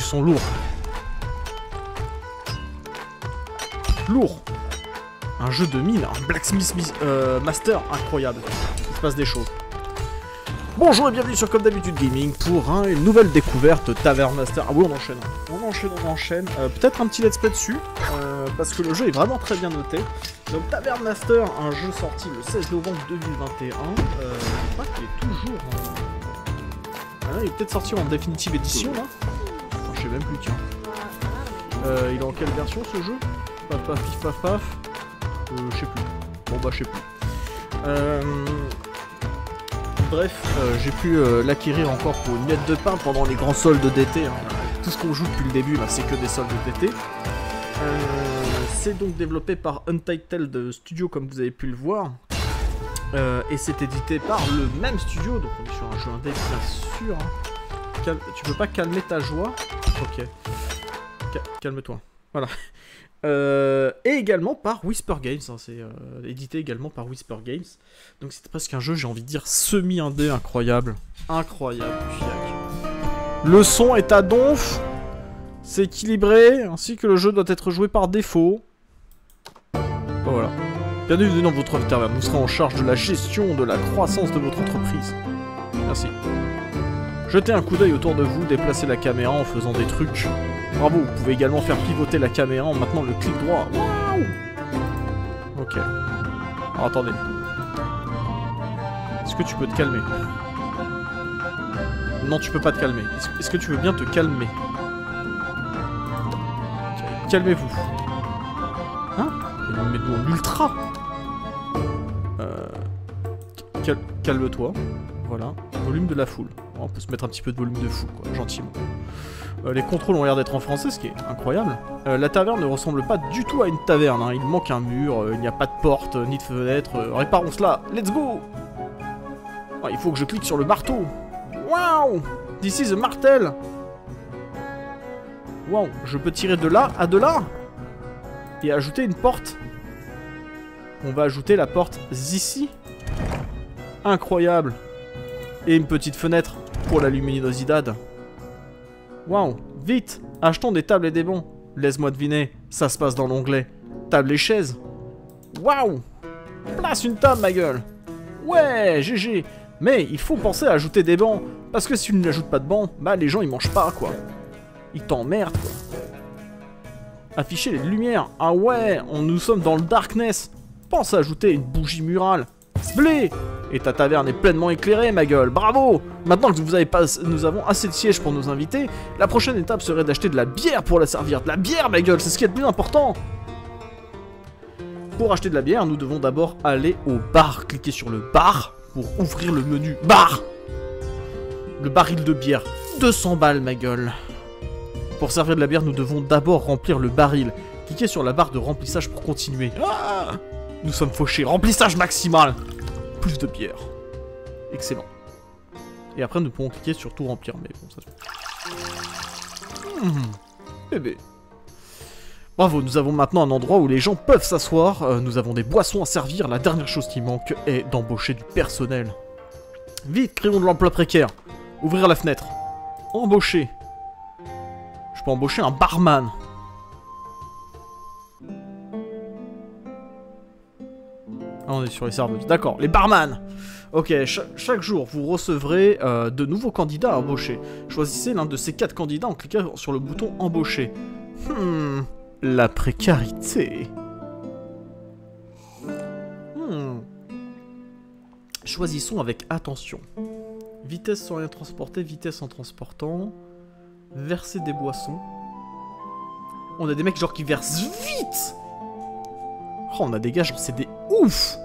son lourd. Lourd. Un jeu de mine, un Blacksmith Master incroyable. Il se passe des choses. Bonjour et bienvenue sur Comme d'habitude Gaming pour une nouvelle découverte Tavern Master. Ah oui, on enchaîne. Peut-être un petit let's play dessus, parce que le jeu est vraiment très bien noté. Donc Tavern Master, un jeu sorti le 16 novembre 2021. Je crois qu'il est toujours... Ah, il est peut-être sorti en Definitive Edition là. Enfin, je sais même plus, tiens. Il est en quelle version ce jeu? Paf paf pif paf paf. Je sais plus. Bon bah je sais plus. Bref, j'ai pu l'acquérir encore pour une miette de pain pendant les grands soldes d'été. Hein. Tout ce qu'on joue depuis le début, bah, c'est que des soldes d'été. C'est donc développé par Untitled Studio, comme vous avez pu le voir. Et c'est édité par le même studio, donc on est sur un jeu indé, bien sûr. Hein. Tu peux pas calmer ta joie? Ok. Calme-toi. Voilà. Et également par Whisper Games, hein, c'est édité également par Whisper Games. Donc c'est presque un jeu, j'ai envie de dire, semi-indé incroyable. Incroyable, fiac. Le son est à donf, c'est équilibré, ainsi que le jeu doit être joué par défaut. Voilà. Bienvenue dans votre taverne, nous serons en charge de la gestion de la croissance de votre entreprise. Merci. Jetez un coup d'œil autour de vous, déplacez la caméra en faisant des trucs. Bravo, vous pouvez également faire pivoter la caméra en maintenant le clic droit. Waouh! Ok. Alors attendez. Est-ce que tu peux te calmer? Non, tu peux pas te calmer. Est-ce que tu veux bien te calmer? Okay. Calmez-vous. Hein? Mais nous en ultra! Calme-toi. Voilà. Volume de la foule. On peut se mettre un petit peu de volume de foule, quoi, gentiment. Les contrôles ont l'air d'être en français, ce qui est incroyable. La taverne ne ressemble pas du tout à une taverne, hein. Il manque un mur, il n'y a pas de porte, ni de fenêtre. Réparons cela, let's go! Ah, il faut que je clique sur le marteau. Waouh! This is a martel! Waouh, je peux tirer de là à de là? Et ajouter une porte. On va ajouter la porte ici. Incroyable! Et une petite fenêtre pour la luminosidade. Waouh, vite, achetons des tables et des bancs. Laisse-moi deviner, ça se passe dans l'onglet table et chaises. Waouh, place une table, ma gueule. Ouais, GG. Mais il faut penser à ajouter des bancs, parce que si tu n'ajoutes pas de bancs, bah les gens ils mangent pas, quoi. Ils t'emmerdent, quoi. Afficher les lumières. Ah ouais, nous sommes dans le darkness. Pense à ajouter une bougie murale. Blé. Et ta taverne est pleinement éclairée, ma gueule. Bravo! Maintenant que nous avons assez de sièges pour nos invités, la prochaine étape serait d'acheter de la bière pour la servir. De la bière, ma gueule, c'est ce qui est le plus important. Pour acheter de la bière, nous devons d'abord aller au bar. Cliquez sur le bar pour ouvrir le menu bar. Le baril de bière. 200 balles, ma gueule. Pour servir de la bière, nous devons d'abord remplir le baril. Cliquez sur la barre de remplissage pour continuer. Ah, nous sommes fauchés. Remplissage maximal. Plus de bière. Excellent. Et après, nous pourrons cliquer sur tout remplir. Mais bon, ça se... Bébé. Bravo, nous avons maintenant un endroit où les gens peuvent s'asseoir. Nous avons des boissons à servir. La dernière chose qui manque est d'embaucher du personnel. Vite, créons de l'emploi précaire. Ouvrir la fenêtre. Embaucher. Je peux embaucher un barman. Ah, on est sur les serveuses. D'accord, les barman. Ok, chaque jour, vous recevrez de nouveaux candidats à embaucher. Choisissez l'un de ces 4 candidats en cliquant sur le bouton embaucher. La précarité. Choisissons avec attention. Vitesse sans rien transporter, vitesse en transportant. Verser des boissons. On a des mecs genre qui versent vite. Oh, on a des gars genre c'est des ouf.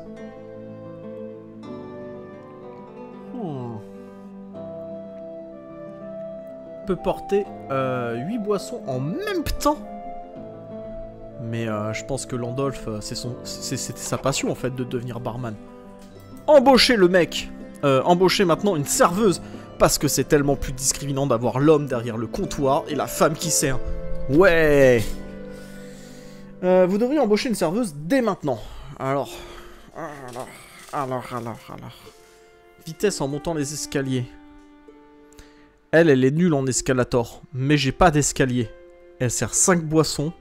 Peut porter 8 boissons en même temps. Mais je pense que Landolph, c'était sa passion en fait de devenir barman. Embaucher le mec. Embaucher maintenant une serveuse. Parce que c'est tellement plus discriminant d'avoir l'homme derrière le comptoir et la femme qui sert. Ouais. Vous devriez embaucher une serveuse dès maintenant. Alors. Vitesse en montant les escaliers. Elle est nulle en escalator. Mais j'ai pas d'escalier. Elle sert 5 boissons.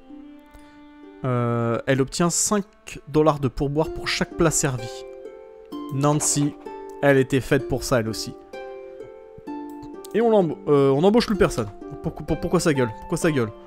Elle obtient 5 $ de pourboire pour chaque plat servi. Nancy, elle était faite pour ça, elle aussi. Et on embauche plus personne. Pourquoi ça gueule? Pourquoi ça gueule?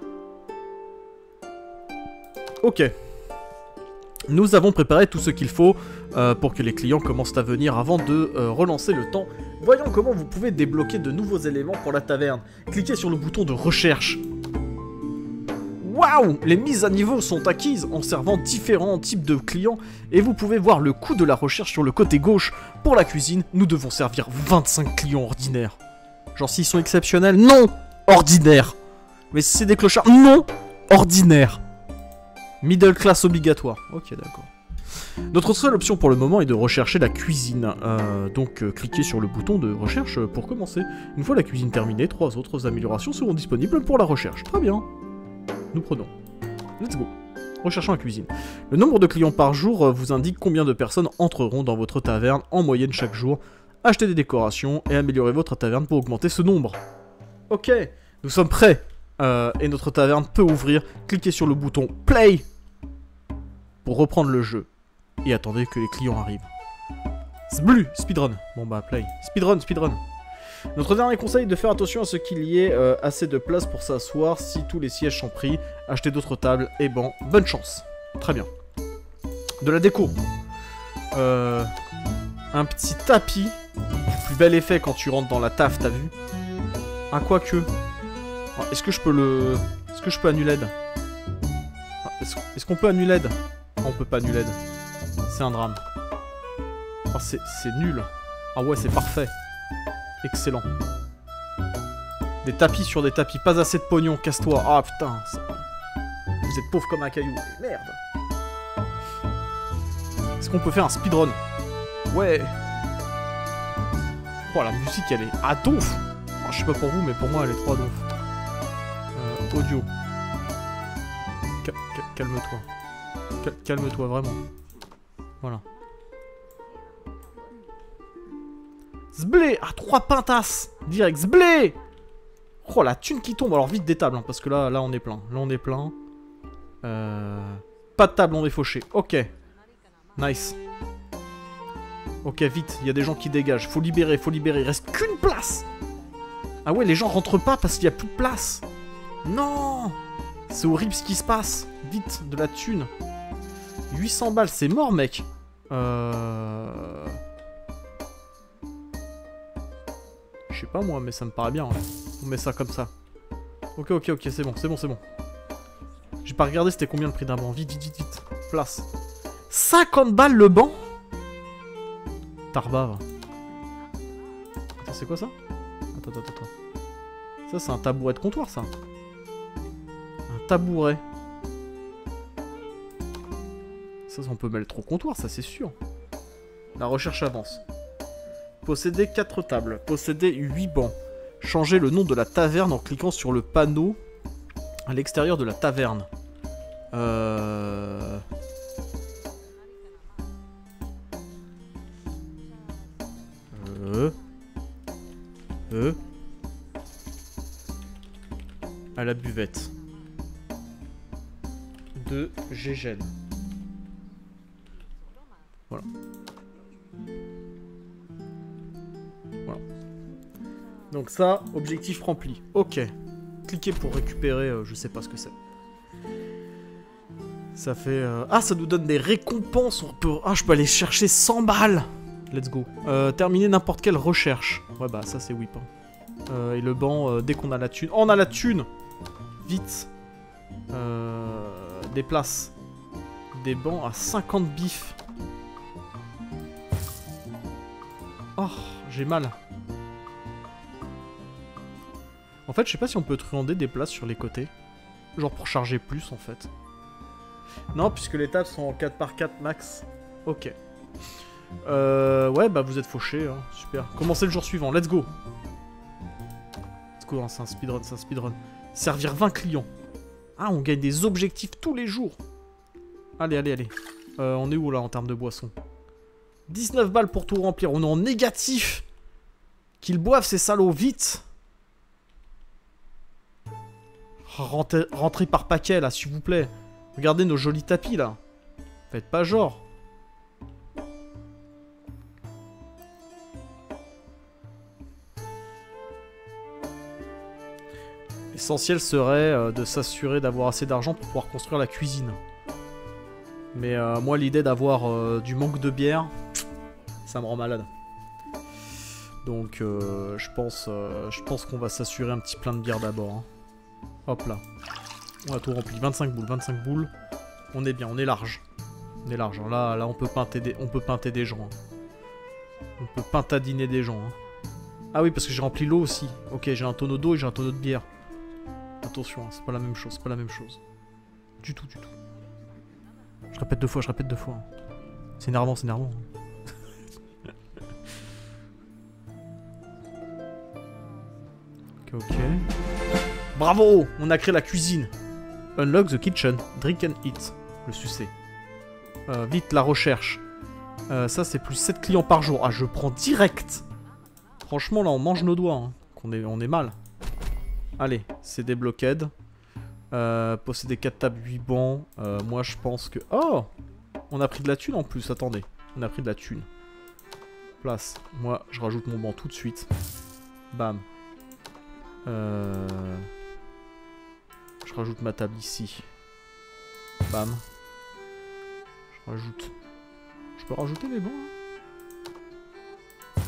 Ok. Nous avons préparé tout ce qu'il faut pour que les clients commencent à venir avant de relancer le temps. Voyons comment vous pouvez débloquer de nouveaux éléments pour la taverne. Cliquez sur le bouton de recherche. Waouh! Les mises à niveau sont acquises en servant différents types de clients et vous pouvez voir le coût de la recherche sur le côté gauche. Pour la cuisine, nous devons servir 25 clients ordinaires. Genre s'ils sont exceptionnels, non! Ordinaire! Mais si c'est des clochards, non! Ordinaire! Middle class obligatoire. Ok, d'accord. Notre seule option pour le moment est de rechercher la cuisine. Donc cliquez sur le bouton de recherche pour commencer. Une fois la cuisine terminée, 3 autres améliorations seront disponibles pour la recherche. Très bien. Nous prenons. Let's go. Recherchons la cuisine. Le nombre de clients par jour vous indique combien de personnes entreront dans votre taverne en moyenne chaque jour. Achetez des décorations et améliorez votre taverne pour augmenter ce nombre. Ok, nous sommes prêts. Et notre taverne peut ouvrir. Cliquez sur le bouton Play pour reprendre le jeu. Et attendez que les clients arrivent. Zblu, speedrun. Bon bah play. Speedrun, speedrun. Notre dernier conseil est de faire attention à ce qu'il y ait assez de place pour s'asseoir. Si tous les sièges sont pris, achetez d'autres tables et bancs. Bonne chance. Très bien. De la déco. Un petit tapis. Plus bel effet quand tu rentres dans la taf, t'as vu? Ah, quoique. Est-ce que je peux le... Est-ce que je peux annuler l'aide? Est-ce qu'on peut annuler l'aide? On peut pas annuler l'aide. C'est un drame. Oh, c'est nul. Ah ouais, c'est parfait. Excellent. Des tapis sur des tapis. Pas assez de pognon, casse-toi. Ah putain. Ça... Vous êtes pauvre comme un caillou. Merde. Est-ce qu'on peut faire un speedrun? Ouais. Oh, la musique, elle est à donf. Oh, je sais pas pour vous, mais pour moi, elle est trop à donf. Audio. Calme-toi. Calme-toi, vraiment. Voilà. Zblé! Ah, 3 pintasses! Direct, zblé! Oh, la thune qui tombe. Alors, vite des tables, hein, parce que là, on est plein. Là, on est plein. Pas de table, on est fauché. Ok. Nice. Ok, vite. Il y a des gens qui dégagent. Faut libérer, faut libérer. Il reste qu'une place! Ah ouais, les gens rentrent pas parce qu'il y a plus de place. Non! C'est horrible ce qui se passe. Vite, de la thune. 800 balles, c'est mort, mec. Je sais pas moi, mais ça me paraît bien. Ouais. On met ça comme ça. Ok, c'est bon, c'est bon. J'ai pas regardé c'était combien le prix d'un banc. Vite. Place. 50 balles le banc? Tarbave. Attends, c'est quoi ça? Attends. Ça, c'est un tabouret de comptoir, ça. Un tabouret. Ça, on peut mettre au comptoir, ça, c'est sûr. La recherche avance. Posséder 4 tables. Posséder 8 bancs. Changer le nom de la taverne en cliquant sur le panneau à l'extérieur de la taverne. À la buvette. De Gégène. Voilà. Donc ça, objectif rempli. Ok. Cliquez pour récupérer, je sais pas ce que c'est. Ça fait... Ah, ça nous donne des récompenses. On peut... Ah, je peux aller chercher 100 balles. Let's go. Terminer n'importe quelle recherche. Ouais, bah ça c'est whip. Hein. Et le banc, dès qu'on a la thune... Oh, on a la thune! Vite. Des places. Des bancs à 50 bifs. Oh, j'ai mal. En fait, je sais pas si on peut truander des places sur les côtés. Genre pour charger plus, en fait. Non, puisque les tables sont en 4x4 max. Ok. Ouais, bah vous êtes fauchés, hein. Super. Commencez le jour suivant, let's go. Let's go, hein, c'est un speedrun, Servir 20 clients. Ah, on gagne des objectifs tous les jours. Allez. On est où, là, en termes de boissons? 19 balles pour tout remplir. On est en négatif. Qu'ils boivent, ces salauds, vite. Rentrez par paquet, là, s'il vous plaît. Regardez nos jolis tapis, là. Faites pas genre. L'essentiel serait de s'assurer d'avoir assez d'argent pour pouvoir construire la cuisine. Mais moi, l'idée d'avoir du manque de bière, ça me rend malade. Donc, je pense qu'on va s'assurer un petit plein de bière d'abord. Hein. Hop là. On a tout rempli. 25 boules, 25 boules. On est bien, on est large. On est large. Là, on peut peinter des gens. Hein. On peut pintadiner des gens. Hein. Ah oui, parce que j'ai rempli l'eau aussi. Ok, j'ai un tonneau d'eau et j'ai un tonneau de bière. Attention, hein, c'est pas la même chose, c'est pas la même chose. Du tout, du tout. Je répète deux fois, je répète deux fois. Hein. C'est énervant, c'est énervant. Ok. Bravo! On a créé la cuisine. Unlock the kitchen. Drink and eat. Le succès. Vite, la recherche. Ça, c'est plus 7 clients par jour. Ah, je prends direct. Franchement, là, on mange nos doigts. Hein. On est mal. Allez, c'est débloqué. Posséder 4 tables, 8 bancs. Moi, je pense que... Oh! On a pris de la thune en plus. Attendez. On a pris de la thune. Place. Moi, je rajoute mon banc tout de suite. Bam. Je rajoute ma table ici. Bam. Je rajoute... Je peux rajouter mes bancs hein.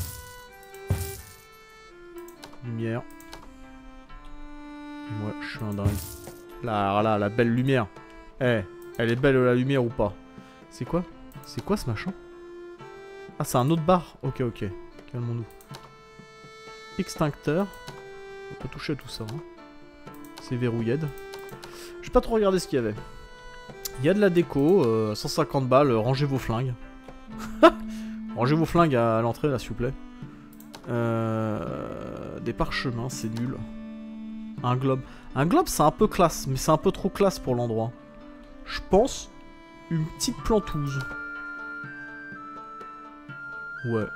Lumière. Et moi, je suis un dingue. Là, la belle lumière. Eh, elle est belle la lumière ou pas? C'est quoi? C'est quoi ce machin? Ah, c'est un autre bar. Ok, ok. Calmons-nous. Extincteur. On va pas toucher à tout ça. Hein. C'est verrouillé. J'ai pas trop regardé ce qu'il y avait. Il y a de la déco. 150 balles. Rangez vos flingues. Rangez vos flingues à l'entrée, là, s'il vous plaît. Des parchemins, c'est nul. Un globe. Un globe, c'est un peu classe, mais c'est un peu trop classe pour l'endroit. Je pense une petite plantouse. Ouais.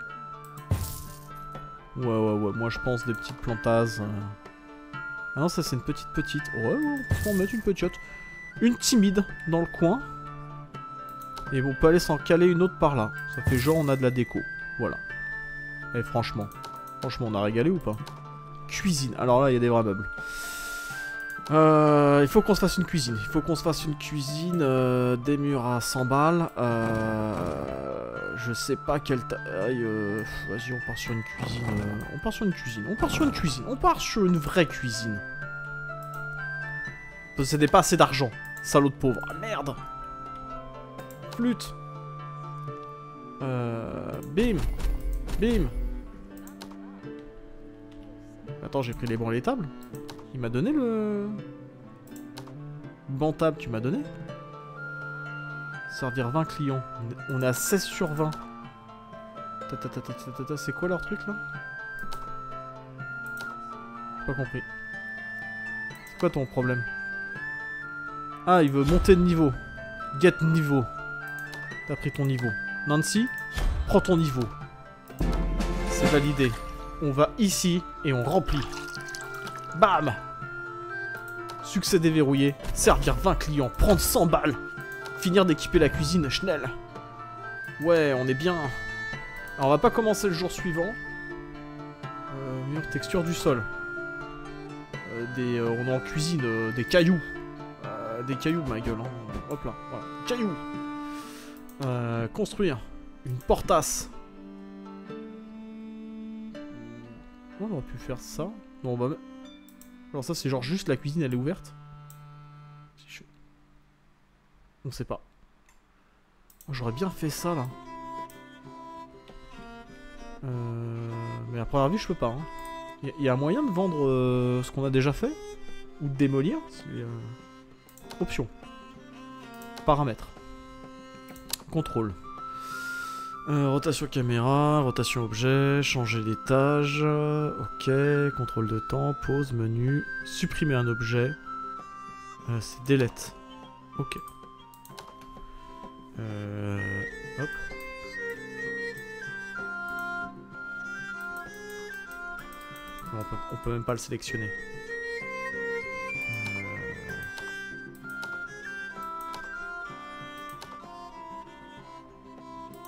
Ouais. Moi, je pense des petites plantases. Ah non, ça, c'est une petite. Ouais, on peut en mettre une petite. Une timide dans le coin. Et on peut aller s'en caler une autre par là. Ça fait genre, on a de la déco. Voilà. Et franchement, on a régalé ou pas? Cuisine. Alors là, il y a des vrais meubles. Il faut qu'on se fasse une cuisine. Des murs à 100 balles. Je sais pas quelle taille. Vas-y, on part sur une cuisine. On part sur une vraie cuisine. Possédez pas assez d'argent. Salaud de pauvre. Ah merde. Flûte. Bim. Attends, j'ai pris les bancs et les tables. Il m'a donné le... Banc table, tu m'as donné. Servir 20 clients. On est à 16 sur 20. C'est quoi leur truc là? J'ai pas compris. C'est quoi ton problème? Ah, il veut monter de niveau. Get niveau. T'as pris ton niveau. Nancy, prends ton niveau. C'est validé. On va ici et on remplit. Bam! Succès déverrouillé. Servir 20 clients. Prendre 100 balles. Finir d'équiper la cuisine. Schnell. Ouais, on est bien. Alors, on va pas commencer le jour suivant. Mur texture du sol. On est en cuisine. Des cailloux. Des cailloux, ma gueule. Hein. Hop là. Voilà. Cailloux. Construire. Une portasse. On aurait pu faire ça. Non, on va... Alors ça, c'est genre juste la cuisine, elle est ouverte. C'est chaud. On sait pas. J'aurais bien fait ça, là. Mais à première vue, je peux pas. Il y a un moyen de vendre ce qu'on a déjà fait? Ou de démolir? Option. Paramètres. Contrôle. Rotation caméra, rotation objet, changer l'étage, ok, contrôle de temps, pause, menu, supprimer un objet, c'est delete, ok. Hop. On peut même pas le sélectionner.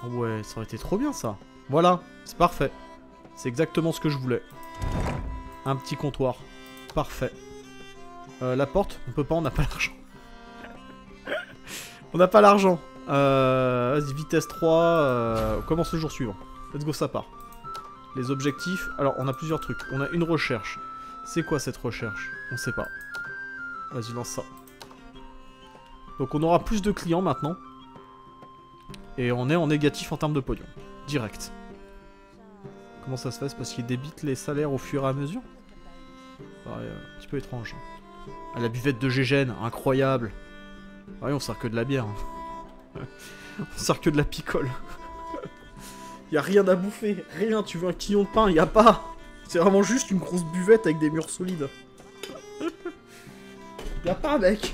Ouais, ça aurait été trop bien ça. Voilà, c'est parfait. C'est exactement ce que je voulais. Un petit comptoir. Parfait. La porte, on peut pas, on n'a pas l'argent. On n'a pas l'argent. Vas-y, vitesse 3. On commence le jour suivant. Let's go, ça part. Les objectifs. Alors, on a plusieurs trucs. On a une recherche. C'est quoi cette recherche? On sait pas. Vas-y, lance ça. Donc, on aura plus de clients maintenant. Et on est en négatif en termes de pognon. Direct. Comment ça se fait? C'est parce qu'ils débitent les salaires au fur et à mesure? Pareil, un petit peu étrange. Ah, la buvette de Gégène, incroyable. Ouais, on sert que de la bière. Hein. On sert que de la picole. Y a rien à bouffer, rien. Tu veux un quillon de pain, y a pas. C'est vraiment juste une grosse buvette avec des murs solides. Y a pas, mec.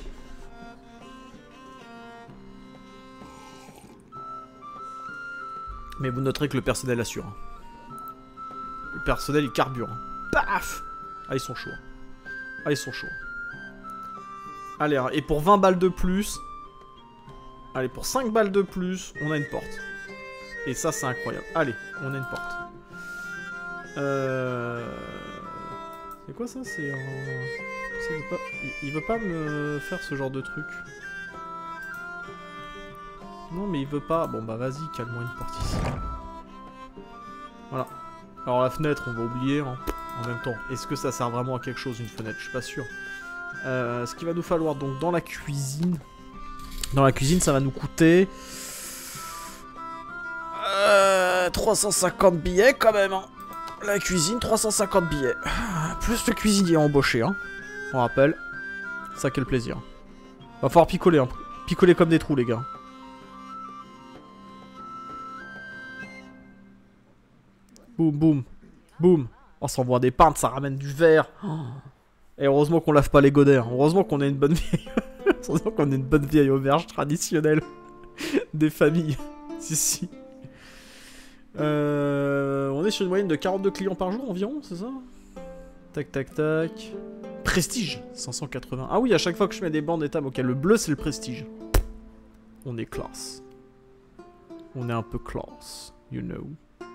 Mais vous noterez que le personnel assure. Hein. Le personnel, il carbure. Hein. Paf! Ah, ils sont chauds. Ah, ils sont chauds. Allez, et pour 20 balles de plus... Allez, pour 5 balles de plus, on a une porte. Et ça, c'est incroyable. Allez, on a une porte. C'est quoi ça? C'est un... Il veut pas me faire ce genre de truc. Non, mais il veut pas. Bon, bah vas-y, calme-moi une porte ici. Voilà. Alors la fenêtre, on va oublier hein, en même temps. Est-ce que ça sert vraiment à quelque chose, une fenêtre? Je suis pas sûr. Ce qu'il va nous falloir donc dans la cuisine. Dans la cuisine, ça va nous coûter... 350 billets quand même. Hein. La cuisine, 350 billets. Plus le cuisinier embauché. Hein. On rappelle. Ça, quel plaisir. Va falloir picoler. Hein. Picoler comme des trous, les gars. Boum, boum, boum. On s'envoie des pintes, ça ramène du verre. Oh. Et heureusement qu'on lave pas les godets. Heureusement qu'on a une bonne vieille... heureusement qu'on a une bonne vieille auberge traditionnelle des familles. Si. On est sur une moyenne de 42 clients par jour environ, c'est ça? Tac, tac, tac. Prestige, 580. Ah oui, à chaque fois que je mets des bandes d'étables, ok, le bleu c'est le prestige. On est classe. On est un peu classe, you know.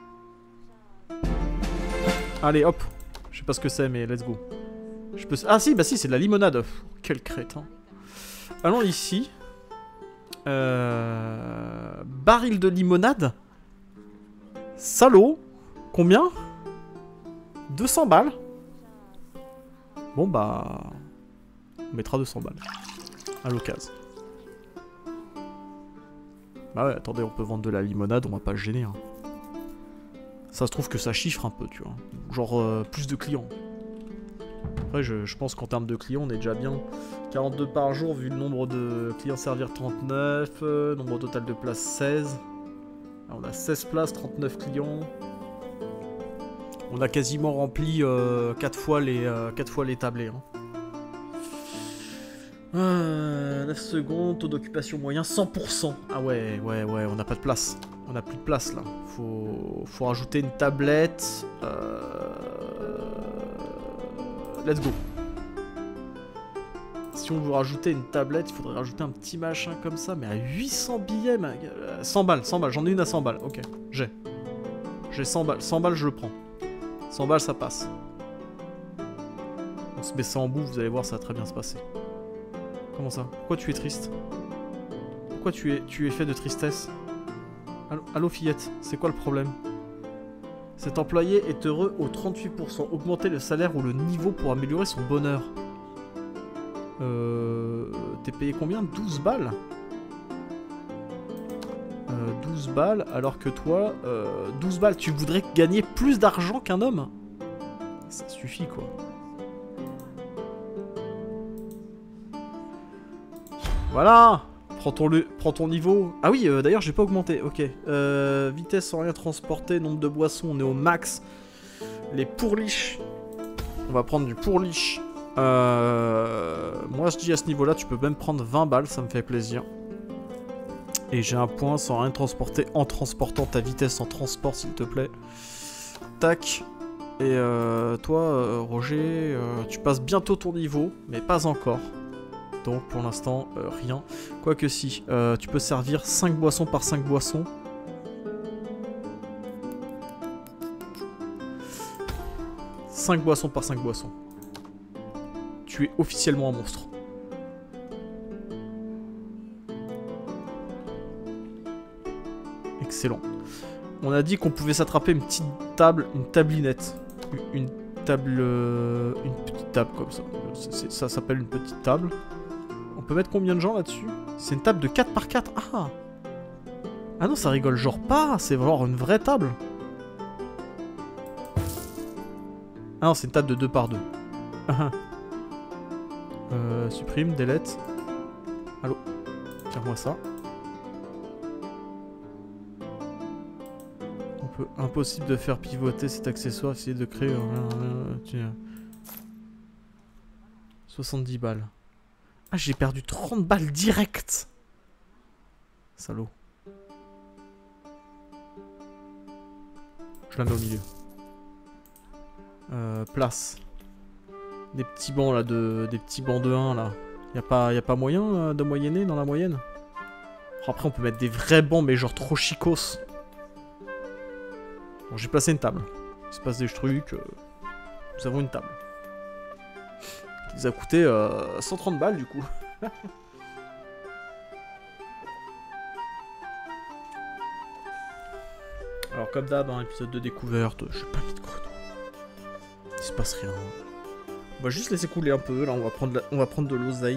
Allez, hop. Je sais pas ce que c'est, mais let's go. Je peux... Ah si, bah si, c'est de la limonade. Pff, quel crétin. Allons ici. Baril de limonade. Salaud. Combien? 200 balles. Bon bah... On mettra 200 balles. À l'occasion. Bah ouais, attendez, on peut vendre de la limonade, on va pas se gêner. Hein. Ça se trouve que ça chiffre un peu, tu vois. Genre, plus de clients. Après, je pense qu'en termes de clients, on est déjà bien. 42 par jour, vu le nombre de clients servir 39. Nombre total de places 16. Alors, on a 16 places, 39 clients. On a quasiment rempli 4 fois les tablés. Hein. 9 secondes, taux d'occupation moyen, 100%. Ah ouais, on n'a pas de place. On n'a plus de place là. Faut rajouter une tablette. Let's go. Si on veut rajouter une tablette, il faudrait rajouter un petit machin comme ça, mais à 800 billets, 100 balles, j'en ai une à 100 balles, ok, j'ai 100 balles, 100 balles je le prends. 100 balles ça passe. On se met ça en bouffe, vous allez voir, ça va très bien se passer. Comment ça? Pourquoi tu es triste? Pourquoi tu es fait de tristesse? Allô fillette, c'est quoi le problème? Cet employé est heureux au 38%. Augmenter le salaire ou le niveau pour améliorer son bonheur. T'es payé combien? 12 balles 12 balles, alors que toi, 12 balles, tu voudrais gagner plus d'argent qu'un homme? Ça suffit, quoi. Voilà. Prends ton niveau. Ah oui, d'ailleurs, j'ai pas augmenté. Ok. Vitesse sans rien transporter, nombre de boissons, on est au max. Les pourliches. On va prendre du pourliche. Moi, je dis à ce niveau-là, tu peux même prendre 20 balles, ça me fait plaisir. Et j'ai un point sans rien transporter en transportant ta vitesse en transport, s'il te plaît. Tac. Et toi, Roger, tu passes bientôt ton niveau, mais pas encore. Donc pour l'instant, rien. Quoique si, tu peux servir 5 boissons par 5 boissons. 5 boissons par 5 boissons. Tu es officiellement un monstre. Excellent. On a dit qu'on pouvait s'attraper une petite table, une tablinette. Une table... une petite table comme ça. Ça s'appelle une petite table. On peut mettre combien de gens là-dessus? C'est une table de 4 par 4. Ah! Ah non, ça rigole genre pas. C'est genre une vraie table. Ah non, c'est une table de 2 par 2. Supprime, delete. Allô? Tire-moi ça. Impossible de faire pivoter cet accessoire, essayer de créer... 70 balles. Ah, j'ai perdu 30 balles direct. Salaud. Je la mets au milieu. Place. Des petits bancs là, des petits bancs de 1 là. Y a pas moyen de moyenner dans la moyenne? Après on peut mettre des vrais bancs mais genre trop chicos. Bon, j'ai placé une table. Il se passe des trucs. Nous avons une table. Qui nous a coûté 130 balles du coup. Alors comme d'hab, dans l'épisode de découverte, je pas mis de chrono. Il se passe rien. On va juste laisser couler un peu. Là, on va prendre de l'oseille.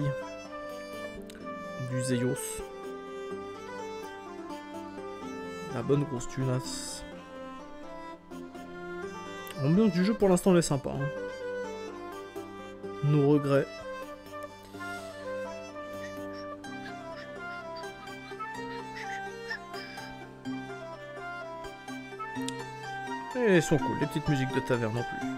Du Zeios. La bonne grosse tunasse. L'ambiance du jeu pour l'instant elle est sympa. Hein. Nos regrets. Et elles sont cool, les petites musiques de taverne en plus.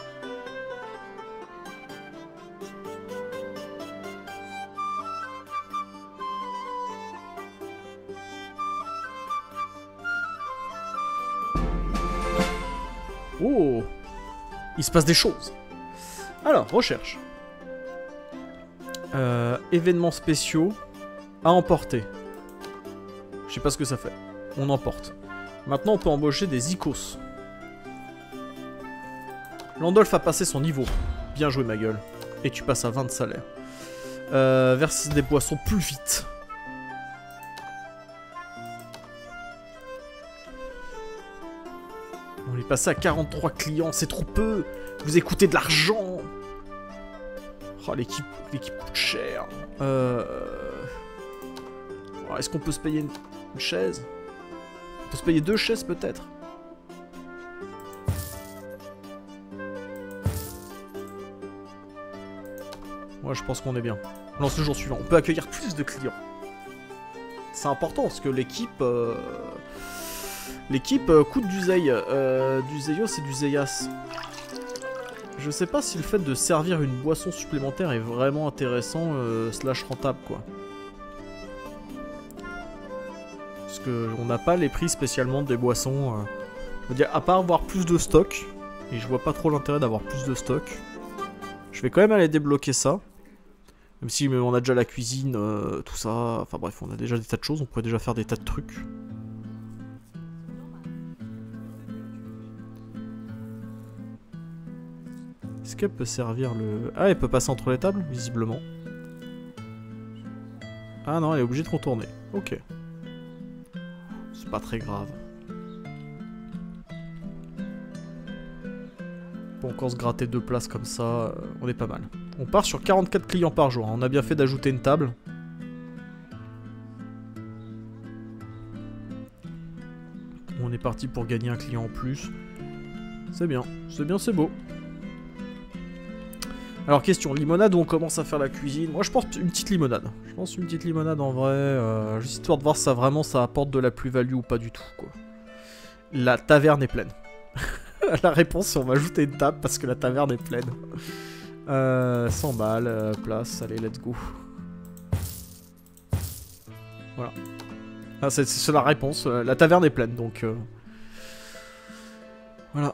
Oh! Il se passe des choses. Alors, recherche. Événements spéciaux à emporter. Je sais pas ce que ça fait. On emporte. Maintenant, on peut embaucher des icos. Landolf a passé son niveau. Bien joué, ma gueule. Et tu passes à 20 de salaire. Verse des boissons plus vite. On est passé à 43 clients, c'est trop peu. Vous écoutez de l'argent. Oh, l'équipe coûte cher. Est-ce qu'on peut se payer une chaise? On peut se payer 2 chaises peut-être. Ouais, je pense qu'on est bien. On lance le jour suivant. On peut accueillir plus de clients. C'est important parce que l'équipe... L'équipe coûte du Zei. Du Zeios et du Zeias. Je sais pas si le fait de servir une boisson supplémentaire est vraiment intéressant slash rentable quoi. Parce que on n'a pas les prix spécialement des boissons. Je veux dire, à part avoir plus de stock. Et je vois pas trop l'intérêt d'avoir plus de stock. Je vais quand même aller débloquer ça. Même si on a déjà la cuisine, tout ça. Enfin bref, on a déjà des tas de choses. On pourrait déjà faire des tas de trucs. Est-ce qu'elle peut servir le... Ah, elle peut passer entre les tables, visiblement. Ah non, elle est obligée de contourner. Ok. C'est pas très grave. On peut encore se gratter 2 places comme ça, on est pas mal. On part sur 44 clients par jour, hein. On a bien fait d'ajouter une table. On est parti pour gagner un client en plus. C'est bien, c'est beau. Alors question, limonade où on commence à faire la cuisine. Moi je pense une petite limonade. Je pense une petite limonade en vrai, juste histoire de voir si ça vraiment ça apporte de la plus-value ou pas du tout quoi. La taverne est pleine. La réponse c'est on va ajouter une table parce que la taverne est pleine. 100 balles, place, allez let's go. Voilà. Ah, c'est la réponse, la taverne est pleine donc... Voilà.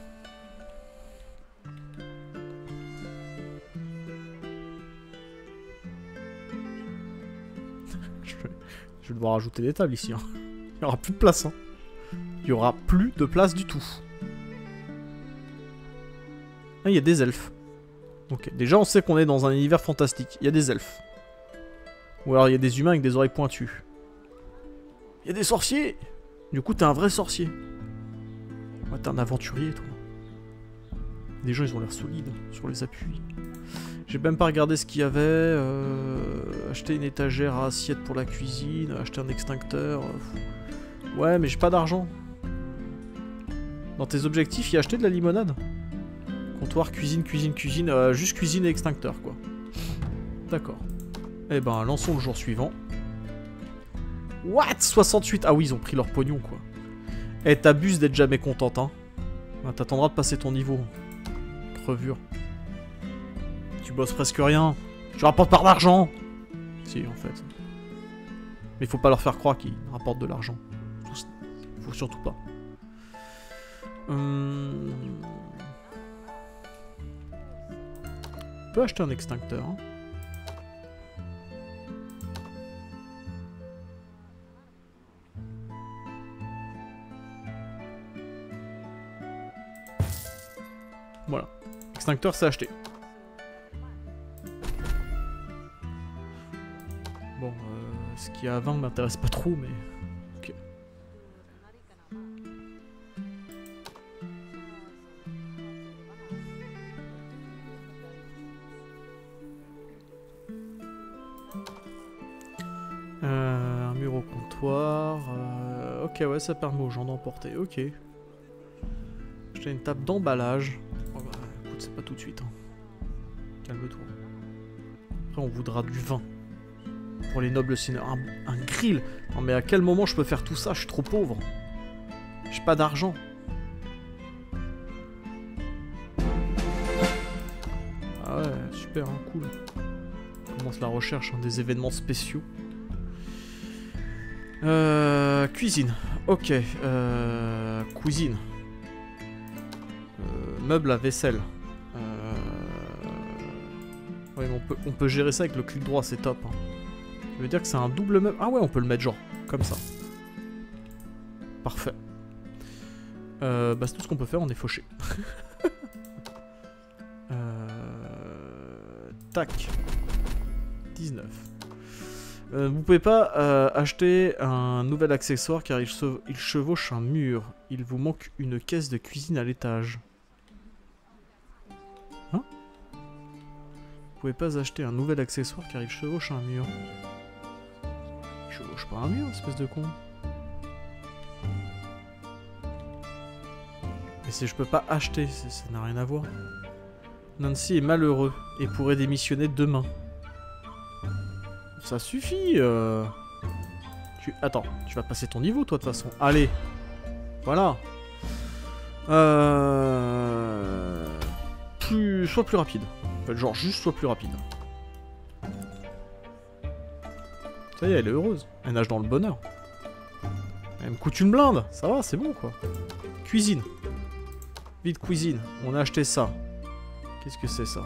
Je vais devoir rajouter des tables ici. Hein. Il n'y aura plus de place. Hein. Il n'y aura plus de place du tout. Ah, il y a des elfes. Ok, déjà on sait qu'on est dans un univers fantastique. Il y a des elfes. Ou alors il y a des humains avec des oreilles pointues. Il y a des sorciers. Du coup, t'es un vrai sorcier. Ouais, t'es un aventurier, toi. Les gens, ils ont l'air solides sur les appuis. J'ai même pas regardé ce qu'il y avait. Acheter une étagère à assiettes pour la cuisine. Acheter un extincteur. Ouais, mais j'ai pas d'argent. Dans tes objectifs, il y a acheter de la limonade. Comptoir, cuisine, cuisine, cuisine. Juste cuisine et extincteur, quoi. D'accord. Eh ben, lançons le jour suivant. What? 68? Ah oui, ils ont pris leur pognon, quoi. Eh, t'abuses d'être jamais contente, hein. T'attendras de passer ton niveau. Crevure. Tu bosses presque rien. Tu rapportes pas d'argent. Si, en fait. Mais faut pas leur faire croire qu'ils rapportent de l'argent. Faut surtout pas. On peut acheter un extincteur. Hein. Voilà. Extincteur, c'est acheté. Bon, ce qu'il y a à 20 m'intéresse pas trop, mais... Ok. Un mur au comptoir... Ok, ouais, ça permet aux gens d'emporter. Ok. J'ai une table d'emballage. Oh bah, écoute, c'est pas tout de suite. Hein. Calme-toi. Après, on voudra du vin. Pour les nobles seigneurs. Un grill. Non, mais à quel moment je peux faire tout ça? Je suis trop pauvre. J'ai pas d'argent. Ah ouais, super, hein, cool. On commence la recherche hein, des événements spéciaux. Cuisine. Ok. Cuisine. Meuble à vaisselle. Ouais, mais on peut gérer ça avec le clic droit, c'est top. Hein. Ça veut dire que c'est un double meuble. Ah ouais, on peut le mettre genre, comme ça. Parfait. Bah c'est tout ce qu'on peut faire, on est fauché. Tac. 19. Vous pouvez pas acheter un nouvel accessoire car il chevauche un mur. Il vous manque une caisse de cuisine à l'étage. Hein? Vous pouvez pas acheter un nouvel accessoire car il chevauche un mur. Il chevauche pas un mur, espèce de con. Mais si je peux pas acheter, ça n'a rien à voir. Nancy est malheureux et pourrait démissionner demain. Ça suffit. Attends, tu vas passer ton niveau toi de toute façon. Allez. Voilà. Sois plus rapide. En fait, genre juste sois plus rapide. Ça y est, elle est heureuse. Elle nage dans le bonheur. Elle me coûte une blinde. Ça va, c'est bon quoi. Cuisine. Vite cuisine. On a acheté ça. Qu'est-ce que c'est ça?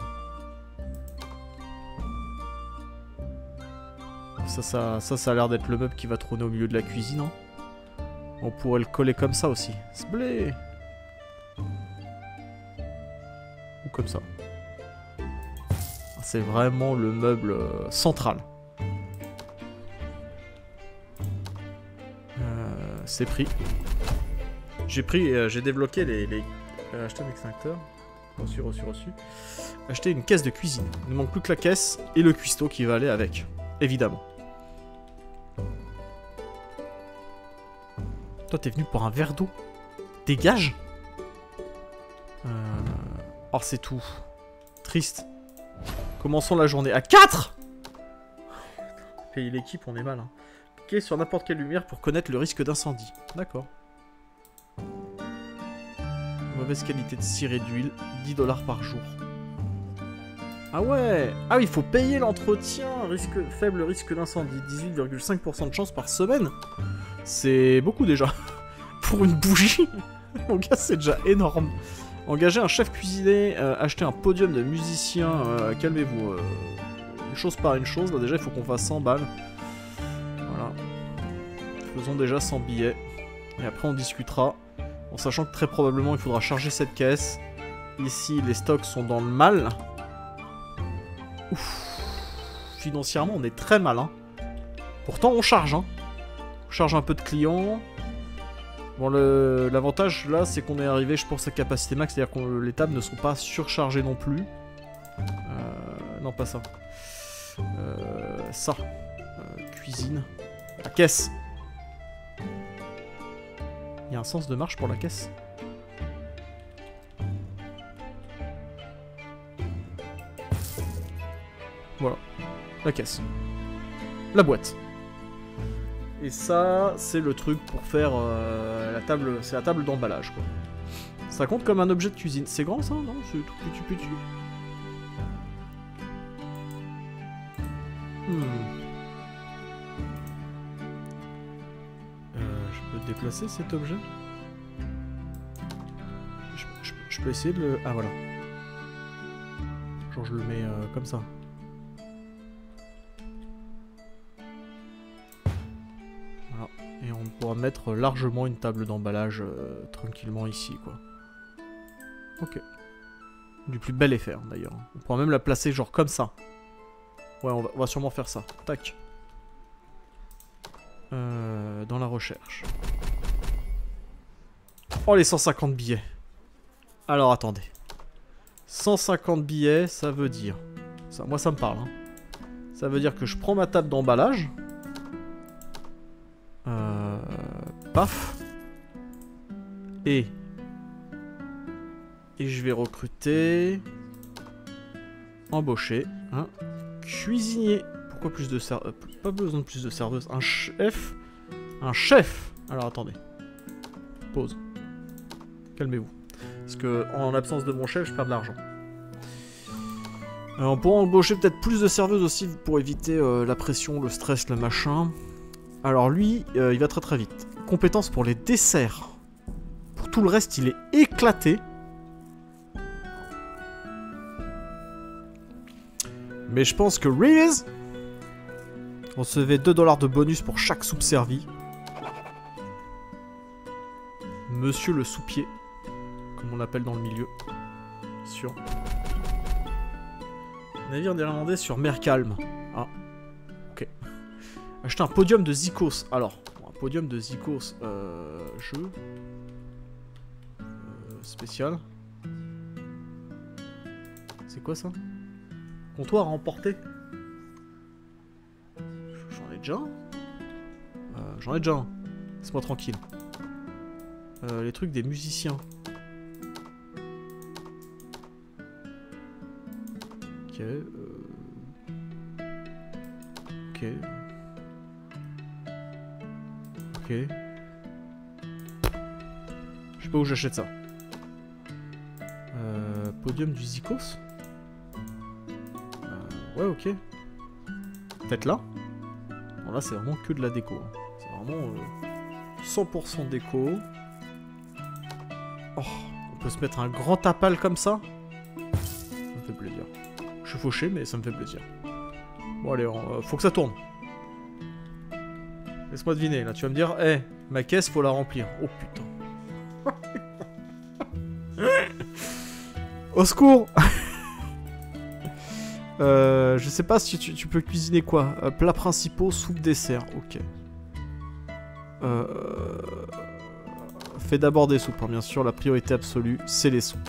Ça a l'air d'être le meuble qui va trôner au milieu de la cuisine. Hein. On pourrait le coller comme ça aussi. Sblé. Ou comme ça. C'est vraiment le meuble central. C'est pris. J'ai débloqué les... acheter un extincteur. Reçu. Acheter une caisse de cuisine. Il ne manque plus que la caisse et le cuistot qui va aller avec. Évidemment. Toi, t'es venu pour un verre d'eau. Dégage. Oh, c'est tout. Triste. Commençons la journée à 4. Payer l'équipe, on est mal. Hein. Cliquez sur n'importe quelle lumière pour connaître le risque d'incendie. D'accord. Mauvaise qualité de cire et d'huile, 10 $ par jour. Ah ouais. Ah oui, il faut payer l'entretien. Faible risque d'incendie, 18,5% de chance par semaine. C'est beaucoup déjà. Pour une bougie. Mon gars, c'est déjà énorme. Engager un chef cuisinier, acheter un podium de musiciens. Calmez-vous. Une chose par une chose. Là déjà, il faut qu'on fasse 100 balles. Voilà. Faisons déjà 100 billets. Et après, on discutera. En sachant que très probablement, il faudra charger cette caisse. Ici, les stocks sont dans le mal. Ouf. Financièrement, on est très mal. Hein. Pourtant, on charge. Hein. On charge un peu de clients. Bon, l'avantage, là, c'est qu'on est arrivé, je pense, à capacité max. C'est-à-dire que les tables ne sont pas surchargées non plus. Non, pas ça. Ça. Cuisine. La caisse. Il y a un sens de marche pour la caisse. Voilà. La caisse. La boîte. Et ça, c'est le truc pour faire la table. C'est la table d'emballage, quoi. Ça compte comme un objet de cuisine. C'est grand, ça? Non, c'est tout petit. Je peux déplacer cet objet? Je peux essayer de le... Ah, voilà. Genre, je le mets comme ça. Voilà. Et on pourra mettre largement une table d'emballage tranquillement ici, quoi. Ok. Du plus bel effet, hein, d'ailleurs. On pourra même la placer genre comme ça. Ouais, on va sûrement faire ça. Tac. Dans la recherche. Oh, les 150 billets. Alors, attendez. 150 billets, ça veut dire... Ça, moi, ça me parle. Hein. Ça veut dire que je prends ma table d'emballage. Paf. Et je vais recruter... Embaucher. Hein. Cuisinier. Pourquoi plus de serveuses? Pas besoin de plus de serveuses. Un chef. Un chef. Alors attendez. Pause. Calmez-vous. Parce que en l'absence de mon chef, je perds de l'argent. On pourra embaucher peut-être plus de serveuses aussi pour éviter la pression, le stress, le machin. Alors lui, il va très très vite. Compétences pour les desserts. Pour tout le reste, il est éclaté. Mais je pense que Riz recevait 2 $ de bonus pour chaque soupe servie. Monsieur le soupier, comme on l'appelle dans le milieu. Sûr. Navire néerlandais sur mer calme. Ah. Ok. Acheter un podium de Zikos. Alors, un podium de Zikos. Jeu. Spécial. C'est quoi ça? Comptoir à emporter. J'en ai déjà un. J'en ai déjà un. Laisse-moi tranquille. Les trucs des musiciens. Ok. Ok. Ok. Je sais pas où j'achète ça. Podium du Zikos. Ouais, ok. Peut-être là. Bon, là, c'est vraiment que de la déco. Hein. C'est vraiment 100% déco. Oh, on peut se mettre un grand tapal comme ça. Ça me fait plaisir. Je suis fauché, mais ça me fait plaisir. Bon, allez, faut que ça tourne. Laisse-moi deviner, là. Tu vas me dire, hé, ma caisse, faut la remplir. Oh, putain. Au secours. Je sais pas si tu peux cuisiner quoi. Plats principaux, soupe, dessert. Ok. Fais d'abord des soupes, hein, bien sûr. La priorité absolue, c'est les soupes.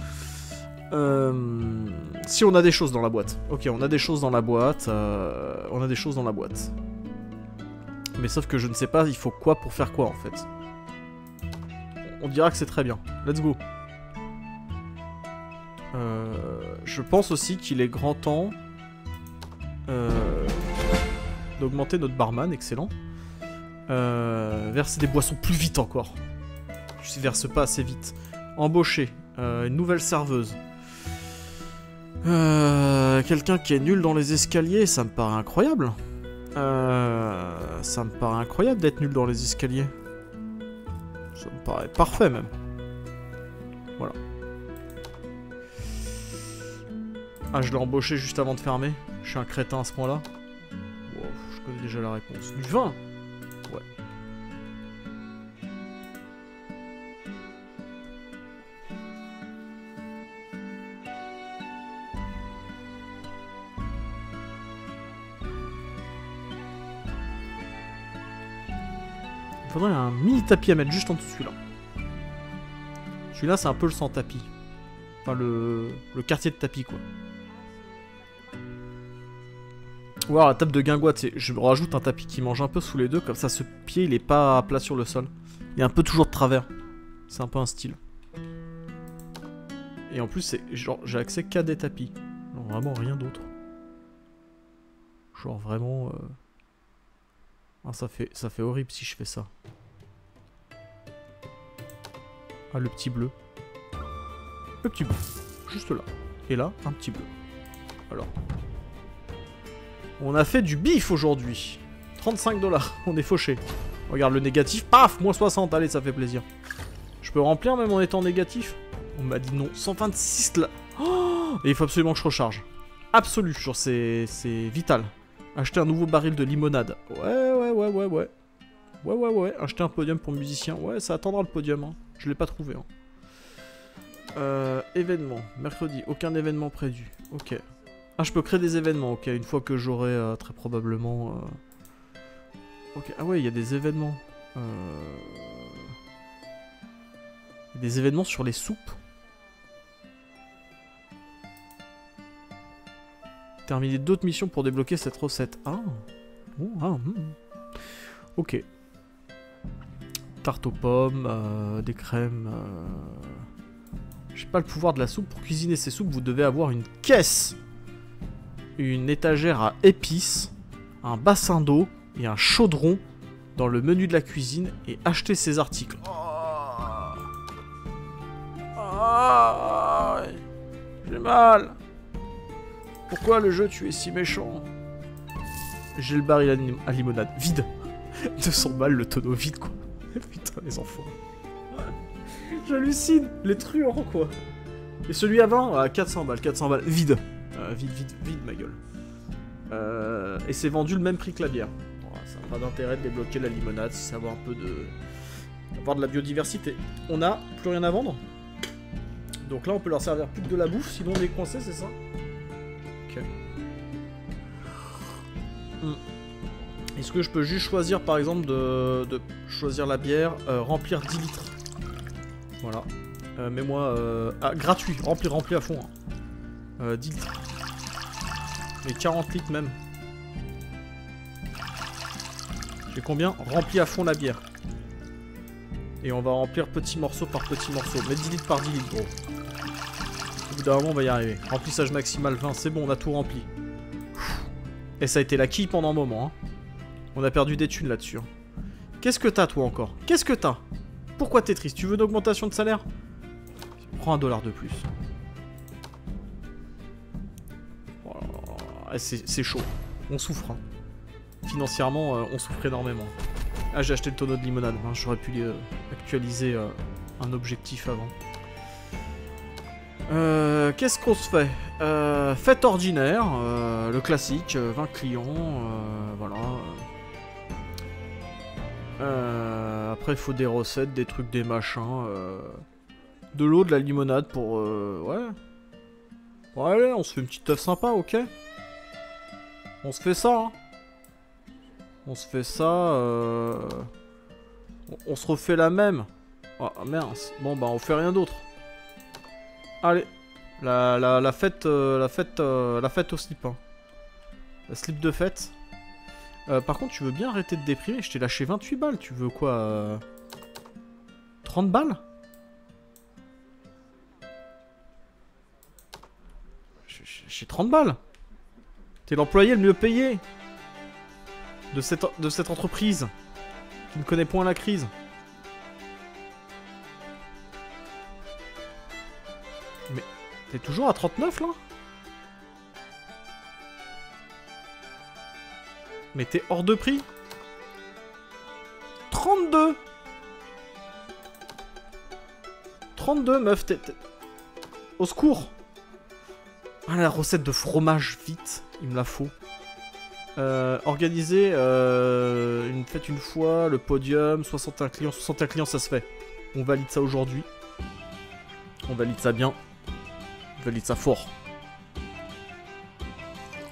Si on a des choses dans la boîte. Ok, on a des choses dans la boîte. On a des choses dans la boîte. Mais sauf que je ne sais pas, il faut quoi pour faire quoi en fait. On dira que c'est très bien. Let's go. Je pense aussi qu'il est grand temps d'augmenter notre barman, excellent. Verser des boissons plus vite encore. Je ne verse pas assez vite. Embaucher une nouvelle serveuse. Quelqu'un qui est nul dans les escaliers, ça me paraît incroyable. Ça me paraît incroyable d'être nul dans les escaliers. Ça me paraît parfait même. Voilà. Ah, je l'ai embauché juste avant de fermer. Je suis un crétin à ce point-là. Wow, je connais déjà la réponse. Du vin. Ouais. Il faudrait un mini tapis à mettre juste en dessous de celui-là. Celui-là, c'est un peu le sans tapis. Enfin, le quartier de tapis, quoi. Ou alors la table de guingois, tu sais, je rajoute un tapis qui mange un peu sous les deux, comme ça ce pied il est pas plat sur le sol. Il est un peu toujours de travers. C'est un peu un style. Et en plus, c'est genre j'ai accès qu'à des tapis. Non, vraiment rien d'autre. Genre vraiment... Ah, ça fait horrible si je fais ça. Ah, le petit bleu. Le petit bleu. Juste là. Et là, un petit bleu. Alors... On a fait du bif aujourd'hui. 35 $. On est fauché. Regarde le négatif. Paf, moins 60. Allez, ça fait plaisir. Je peux remplir même en étant négatif? On m'a dit non. 126 là. Oh, et il faut absolument que je recharge. Absolu. Genre, c'est vital. Acheter un nouveau baril de limonade. Ouais. Ouais. Acheter un podium pour musicien. Ouais, ça attendra le podium. Hein. Je l'ai pas trouvé. Hein. Événement. Mercredi. Aucun événement prévu. Ok. Ah, je peux créer des événements, ok, une fois que j'aurai très probablement... Ok, ah ouais, il y a des événements. Il y a des événements sur les soupes. Terminer d'autres missions pour débloquer cette recette. Ah, ok. Tarte aux pommes, des crèmes... J'ai pas le pouvoir de la soupe. Pour cuisiner ces soupes, vous devez avoir une caisse. Une étagère à épices, un bassin d'eau et un chaudron dans le menu de la cuisine et acheter ces articles. J'ai mal. Pourquoi le jeu tu es si méchant? J'ai le baril à limonade vide. 200 balles le tonneau vide quoi. Putain les enfants. J'hallucine. Les truands quoi. Et celui avant à 400 balles vide. Vide ma gueule. Et c'est vendu le même prix que la bière. Bon, ça n'a pas d'intérêt de débloquer la limonade si ça va un peu de... avoir de la biodiversité. On a plus rien à vendre. Donc là on peut leur servir plus que de la bouffe, sinon on est coincé, c'est ça? Ok. Est-ce que je peux juste choisir par exemple de choisir la bière, remplir 10 litres. Voilà. Mets-moi... Ah, gratuit, rempli à fond. Hein. 10 litres. Mais 40 litres même. J'ai combien? Rempli à fond la bière. Et on va remplir petit morceau par petit morceau. Mais 10 litres par 10 litres, gros. Au bout d'un moment, on va y arriver. Remplissage maximal 20, c'est bon, on a tout rempli. Et ça a été la quille pendant un moment. Hein. On a perdu des thunes là-dessus. Hein. Qu'est-ce que t'as, toi, encore? Qu'est-ce que t'as? Pourquoi t'es triste? Tu veux une augmentation de salaire? Prends $1 de plus. C'est chaud. On souffre. Hein. Financièrement, on souffre énormément. Ah, j'ai acheté le tonneau de limonade. Hein. J'aurais pu actualiser un objectif avant. Qu'est-ce qu'on se fait? Fête ordinaire, le classique, 20 clients, voilà. Après, il faut des recettes, des trucs, des machins. De l'eau, de la limonade pour... ouais. Bon, allez, on se fait une petite œuf sympa, ok? On se fait ça, hein. On se fait ça, on se refait la même. Oh, mince. Bon, bah, on fait rien d'autre. Allez. La fête au slip, hein. La slip de fête. Par contre, tu veux bien arrêter de déprimer? Je t'ai lâché 28 balles. Tu veux quoi 30 balles? J'ai 30 balles. T'es l'employé le mieux payé de cette entreprise qui ne connaît point la crise. Mais t'es toujours à 39 là? Mais t'es hors de prix. 32. 32 meuf, t'es... Au secours. Ah, la recette de fromage, vite. Il me la faut. Organiser une fête une fois, le podium, 61 clients. 61 clients, ça se fait. On valide ça aujourd'hui. On valide ça bien. On valide ça fort.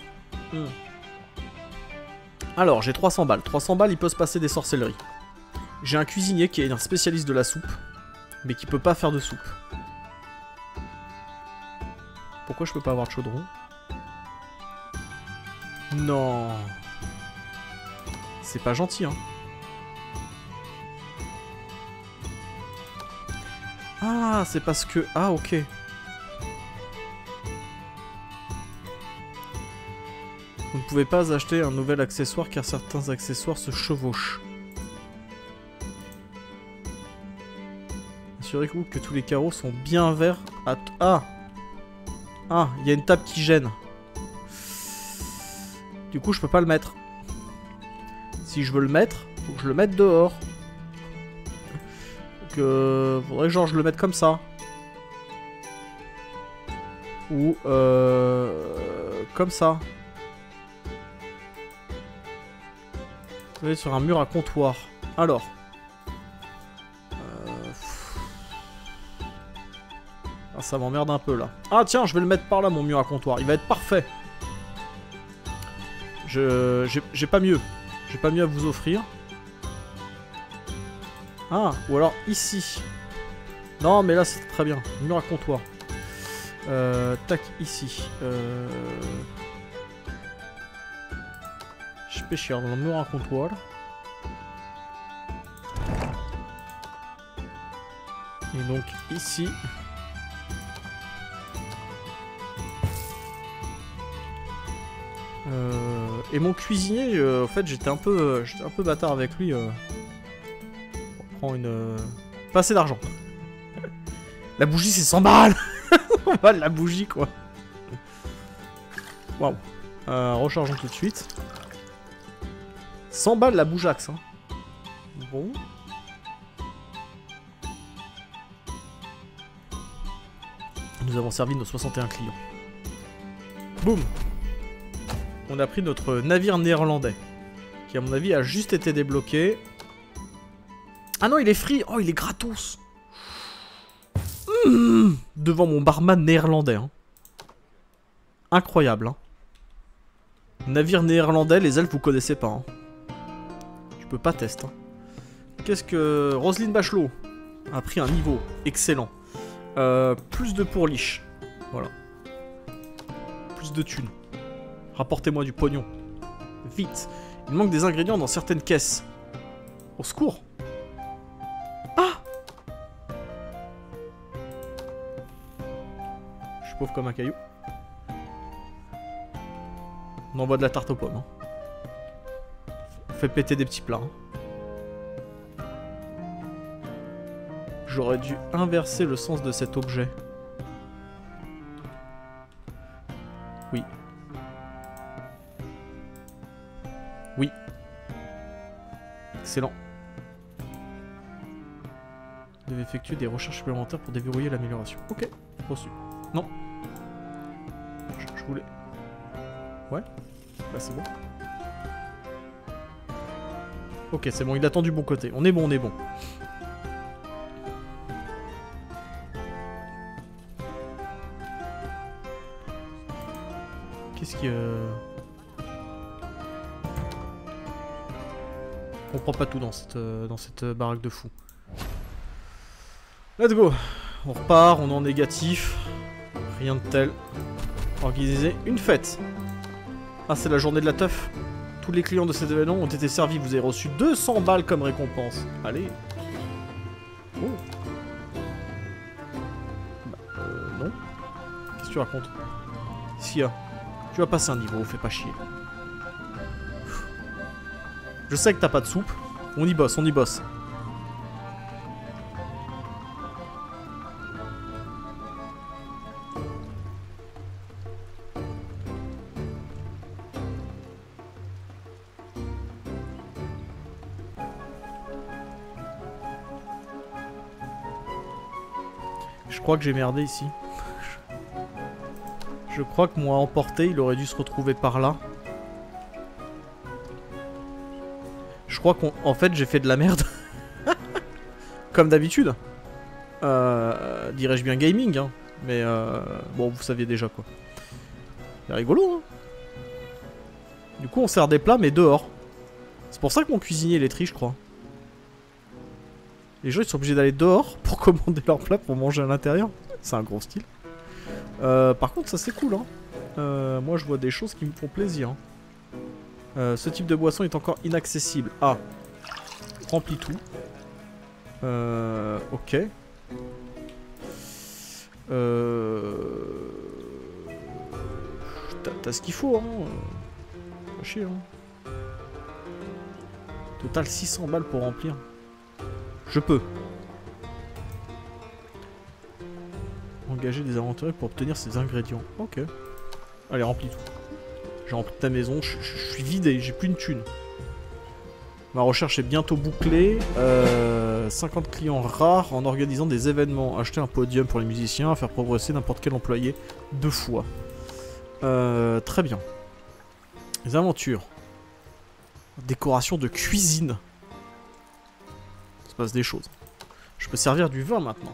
Alors, j'ai 300 balles. 300 balles, il peut se passer des sorcelleries. J'ai un cuisinier qui est un spécialiste de la soupe, mais qui peut pas faire de soupe. Pourquoi je peux pas avoir de chaudron? Non. C'est pas gentil, hein. Ah, c'est parce que... Ah, ok. Vous ne pouvez pas acheter un nouvel accessoire car certains accessoires se chevauchent. Assurez-vous que tous les carreaux sont bien verts à... Ah! Ah, il y a une table qui gêne. Du coup, je peux pas le mettre. Si je veux le mettre, faut que je le mette dehors. Donc, faudrait que genre je le mette comme ça. Ou, comme ça. Vous voyez, sur un mur à comptoir. Alors. Ah, ça m'emmerde un peu là. Ah tiens, je vais le mettre par là mon mur à comptoir. Il va être parfait. J'ai pas mieux. J'ai pas mieux à vous offrir. Ah, ou alors ici. Non, mais là c'est très bien. Mur à comptoir. Tac, ici. Je pêche dans le mur à comptoir. Et donc ici. Et mon cuisinier, en fait, j'étais un peu bâtard avec lui. On prend une... Pas assez d'argent. La bougie, c'est 100 balles. On va de la bougie, quoi. Waouh. Rechargeons tout de suite. 100 balles la bougeaxe. Hein. Bon. Nous avons servi nos 61 clients. Boum. On a pris notre navire néerlandais. Qui, à mon avis, a juste été débloqué. Ah non, il est free. Oh, il est gratos. Devant mon barman néerlandais. Hein. Incroyable. Hein. Navire néerlandais, les elfes, vous connaissez pas. Hein. Je peux pas tester. Hein. Qu'est-ce que... Roselyne Bachelot a pris un niveau. Excellent. Plus de pourliche. Voilà. Plus de thunes. Rapportez-moi du pognon. Vite. Il manque des ingrédients dans certaines caisses. Au secours. Ah! Je suis pauvre comme un caillou. On envoie de la tarte aux pommes. Hein. On fait péter des petits plats. Hein. J'aurais dû inverser le sens de cet objet. Oui. Oui. Excellent. Vous devez effectuer des recherches supplémentaires pour déverrouiller l'amélioration. Ok, reçu. Non. Je voulais... Ouais. Bah c'est bon. Ok, c'est bon, il attend du bon côté. On est bon, on est bon. Qu'est-ce qui... On comprend pas tout dans cette baraque de fou. Let's go. On repart, on est en négatif. Rien de tel. Organiser une fête. Ah, c'est la journée de la teuf. Tous les clients de cet événement ont été servis. Vous avez reçu 200 balles comme récompense. Allez. Oh. Bah, non. Qu'est-ce que tu racontes? Sia, tu vas passer un niveau, fais pas chier. Je sais que t'as pas de soupe. On y bosse, on y bosse. Je crois que j'ai merdé ici. Je crois que moi emporté, il aurait dû se retrouver par là. Je crois qu'en fait j'ai fait de la merde. Comme d'habitude. Dirais-je bien gaming, hein. Mais bon, vous saviez déjà quoi. C'est rigolo, hein. Du coup on sert des plats mais dehors. C'est pour ça que mon cuisinier il est tri, je crois. Les gens ils sont obligés d'aller dehors pour commander leur plat pour manger à l'intérieur. C'est un gros style. Par contre ça c'est cool hein. Moi je vois des choses qui me font plaisir. Ce type de boisson est encore inaccessible. Ah. Remplis tout. Ok. T'as ce qu'il faut hein. Pas chier hein. Total 600 balles pour remplir. Je peux. Engager des aventuriers pour obtenir ces ingrédients. Ok. Allez, remplis tout. J'ai rempli ta maison, je suis vidé, j'ai plus de thunes. Ma recherche est bientôt bouclée. 50 clients rares en organisant des événements. Acheter un podium pour les musiciens, faire progresser n'importe quel employé 2 fois. Très bien. Les aventures. Décoration de cuisine. Il se passe des choses. Je peux servir du vin maintenant.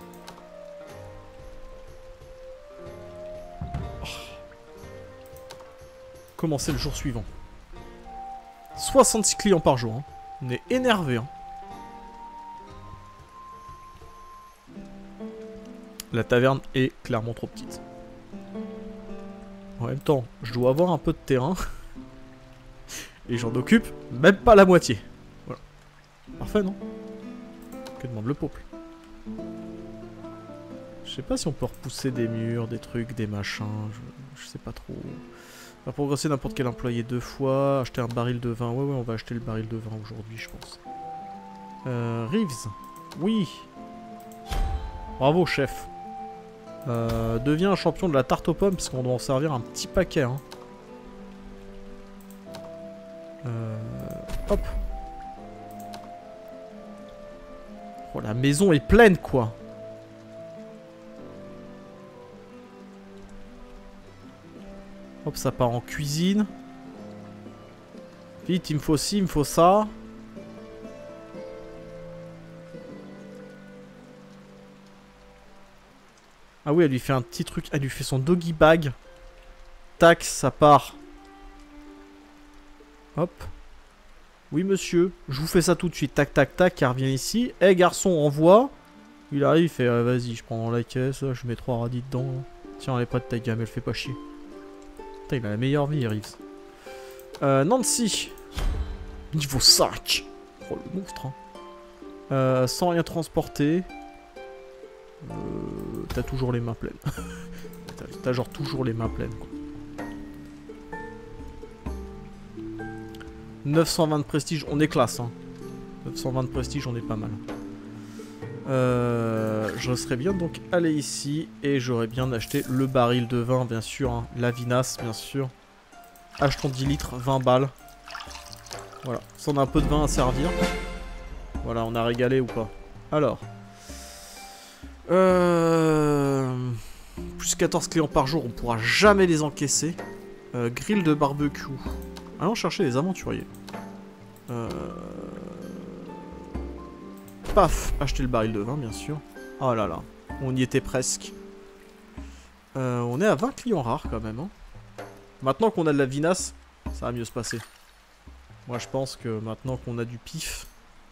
Oh. Commencer le jour suivant. 66 clients par jour. Hein. On est énervé. Hein. La taverne est clairement trop petite. En même temps, je dois avoir un peu de terrain. Et j'en occupe même pas la moitié. Voilà. Parfait, non? Que demande le peuple? Je sais pas si on peut repousser des murs, des trucs, des machins. Je sais pas trop. On va progresser n'importe quel employé 2 fois. Acheter un baril de vin. Ouais, on va acheter le baril de vin aujourd'hui, je pense. Reeves. Oui. Bravo, chef. Deviens un champion de la tarte aux pommes, parce qu'on doit en servir un petit paquet. Hein. Hop. Oh, la maison est pleine, quoi. Hop, ça part en cuisine. Vite, il me faut ci, il me faut ça. Ah oui, elle lui fait un petit truc. Elle lui fait son doggy bag. Tac, ça part. Hop. Oui, monsieur. Je vous fais ça tout de suite. Tac, tac, tac. Elle revient ici. Eh, hey, garçon, envoie. Il arrive, il fait vas-y, je prends la caisse. Je mets 3 radis dedans. Tiens, elle est prête ta gamme. Elle fait pas chier. Putain, il a la meilleure vie, Reeves. Nancy. Niveau 5. Oh, le monstre. Hein. Sans rien transporter. T'as toujours les mains pleines. T'as genre toujours les mains pleines, quoi. 920 de prestige, on est classe, hein. 920 de prestige, on est pas mal. Je serais bien donc aller ici et j'aurais bien acheté le baril de vin, bien sûr. Hein. La vinasse, bien sûr. Achetons 10 litres, 20 balles. Voilà, ça on a un peu de vin à servir. Voilà, on a régalé ou pas. Alors. Plus 14 clients par jour, on pourra jamais les encaisser. Grill de barbecue. Allons chercher les aventuriers. Paf, acheter le baril de vin, bien sûr. Oh là là, on y était presque. On est à 20 clients rares quand même. Hein. Maintenant qu'on a de la vinasse, ça va mieux se passer. Moi je pense que maintenant qu'on a du pif.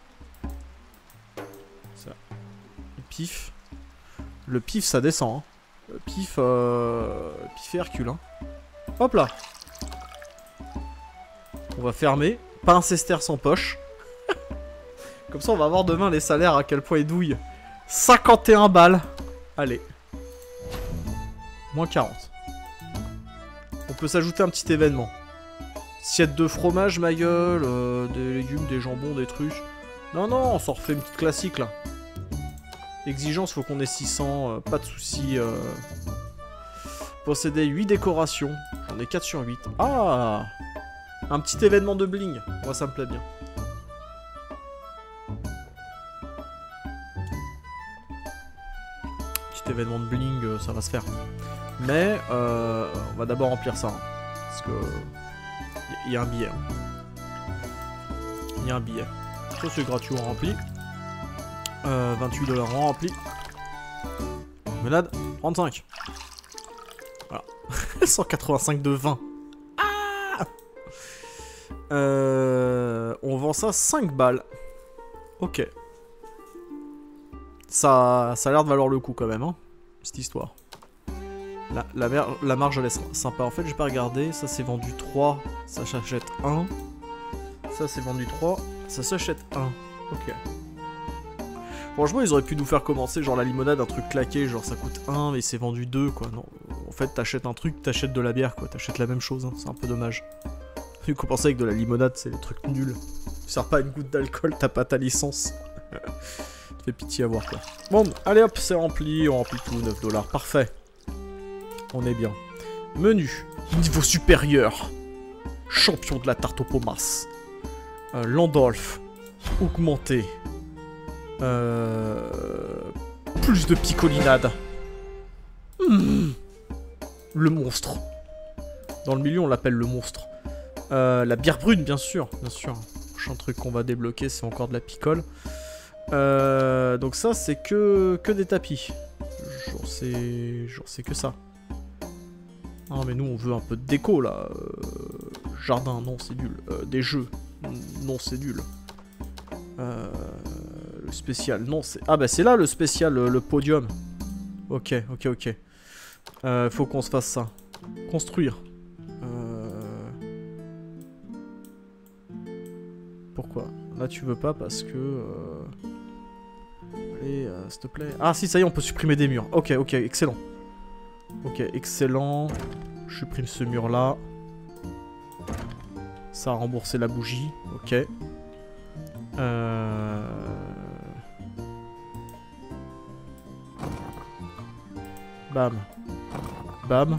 Ça. Le pif. Le pif ça descend. Hein. Le pif, pif et Hercule. Hein. Hop là. On va fermer. Pas un sesterce en poche. Comme ça on va voir demain les salaires à quel point ils douillent. 51 balles. Allez. Moins 40. On peut s'ajouter un petit événement. Assiette de fromage, ma gueule. Des légumes, des jambons, des trucs. Non, non, on s'en refait une petite classique là. Exigence, faut qu'on ait 600. Pas de soucis. Posséder 8 décorations. J'en ai 4 sur 8. Ah! Un petit événement de bling. Moi, ça me plaît bien. Petit événement de bling, ça va se faire. Mais, on va d'abord remplir ça. Hein, parce que... Il y a un billet. Hein. Il y a un billet. Ça, c'est gratuit, on remplit. 28 $ on remplit. Melade, 35. Voilà. 185 de 20. Ah! On vend ça 5 balles. Ok. Ça a l'air de valoir le coup quand même, hein, cette histoire. La marge elle est sympa. En fait, j'ai pas regardé. Ça c'est vendu 3, ça s'achète 1. Ça c'est vendu 3, ça s'achète 1. Ok. Franchement, ils auraient pu nous faire commencer genre la limonade, un truc claqué, genre ça coûte 1 mais c'est vendu 2 quoi. Non, en fait, t'achètes un truc, t'achètes de la bière quoi. T'achètes la même chose, hein. C'est un peu dommage. Vu qu'on pensait avec de la limonade, c'est des trucs nuls. Tu sers pas une goutte d'alcool, t'as pas ta licence. Ça fait pitié à voir quoi. Bon, allez hop, c'est rempli, on remplit tout, 9 $, parfait. On est bien. Menu, niveau supérieur. Champion de la tarte aux pommas. Landolf, augmenté. Plus de picolinade. Le monstre. Dans le milieu, on l'appelle le monstre. La bière brune, bien sûr. Bien sûr. Le prochain truc qu'on va débloquer, c'est encore de la picole. Donc ça, c'est que des tapis. Genre, c'est que ça. Ah, mais nous, on veut un peu de déco, là. Jardin, non, c'est nul. Des jeux, non, c'est nul. Le spécial, non, c'est... Ah, bah, c'est là, le spécial, le podium. Ok. Faut qu'on se fasse ça. Construire. Pourquoi? Là, tu veux pas parce que... Allez, s'il te plaît. Ah, si, ça y est, on peut supprimer des murs. Ok, excellent. Ok, excellent. Je supprime ce mur-là. Ça a remboursé la bougie. Ok. Bam. Bam.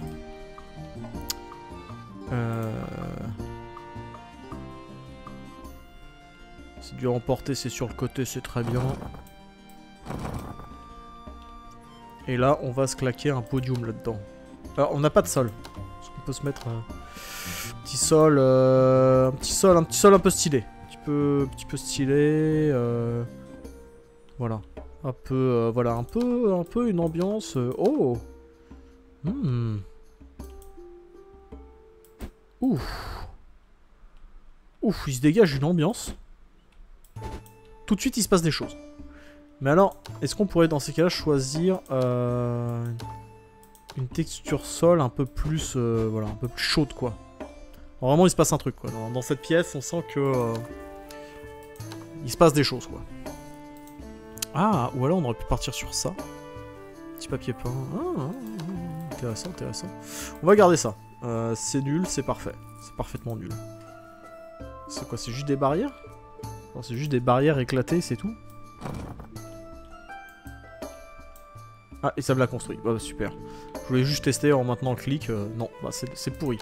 C'est dû emporter, c'est sur le côté, c'est très bien. Et là, on va se claquer un podium là-dedans. Alors, on n'a pas de sol. Est-ce qu'on peut se mettre un petit sol, un petit sol un peu stylé. Un petit peu stylé. Voilà. Un peu, voilà, un peu une ambiance. Oh. Ouf. Ouf, il se dégage une ambiance. Tout de suite, il se passe des choses. Mais alors, est-ce qu'on pourrait dans ces cas-là choisir une texture sol un peu plus, voilà, un peu plus chaude quoi. Alors, vraiment, il se passe un truc quoi. Dans cette pièce, on sent que il se passe des choses quoi. Ah, ou alors on aurait pu partir sur ça. Petit papier peint. Intéressant. On va garder ça. C'est nul, c'est parfait. C'est parfaitement nul. C'est quoi? C'est juste des barrières? Non, c'est juste des barrières éclatées, c'est tout. Ah, et ça me l'a construit. Bah, super. Je voulais juste tester en maintenant le clic. Non, bah, c'est pourri.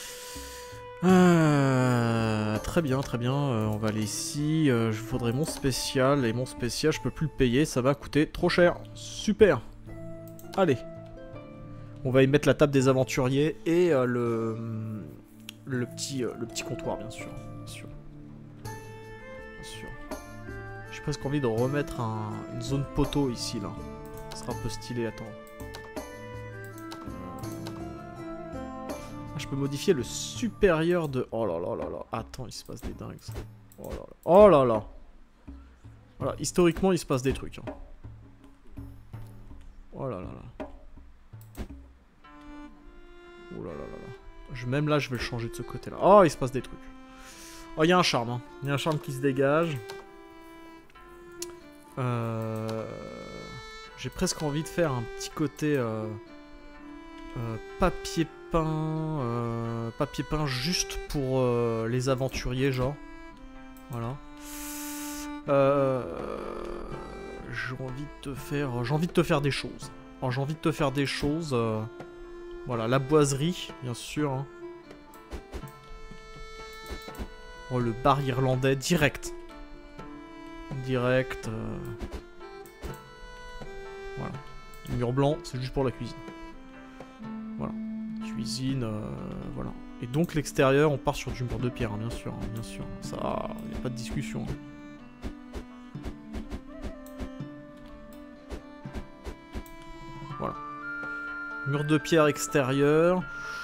Très bien. On va aller ici. Je voudrais mon spécial. Et mon spécial, je peux plus le payer. Ça va coûter trop cher. Super. Allez. On va y mettre la table des aventuriers et le petit comptoir, bien sûr. J'ai presque envie de remettre une zone poteau ici, là. Ça sera un peu stylé, attends. Je peux modifier le supérieur de... Oh là là. Attends, il se passe des dingues. Ça. Oh là là. Voilà, historiquement, il se passe des trucs. Hein. Oh là là. Oh là là. Même là, je vais le changer de ce côté-là. Oh, il se passe des trucs. Oh, il y a un charme. Hein. Il y a un charme qui se dégage. J'ai presque envie de faire un petit côté papier peint juste pour les aventuriers, genre. Voilà. J'ai envie de te faire des choses. Alors, j'ai envie de te faire des choses. Voilà, la boiserie, bien sûr. Hein. Oh, le bar irlandais, direct. Voilà. Le mur blanc, c'est juste pour la cuisine. Voilà. Cuisine, voilà. Et donc l'extérieur, on part sur du mur de pierre, hein, bien sûr. Ça, y a pas de discussion. Hein. Voilà. Mur de pierre extérieur.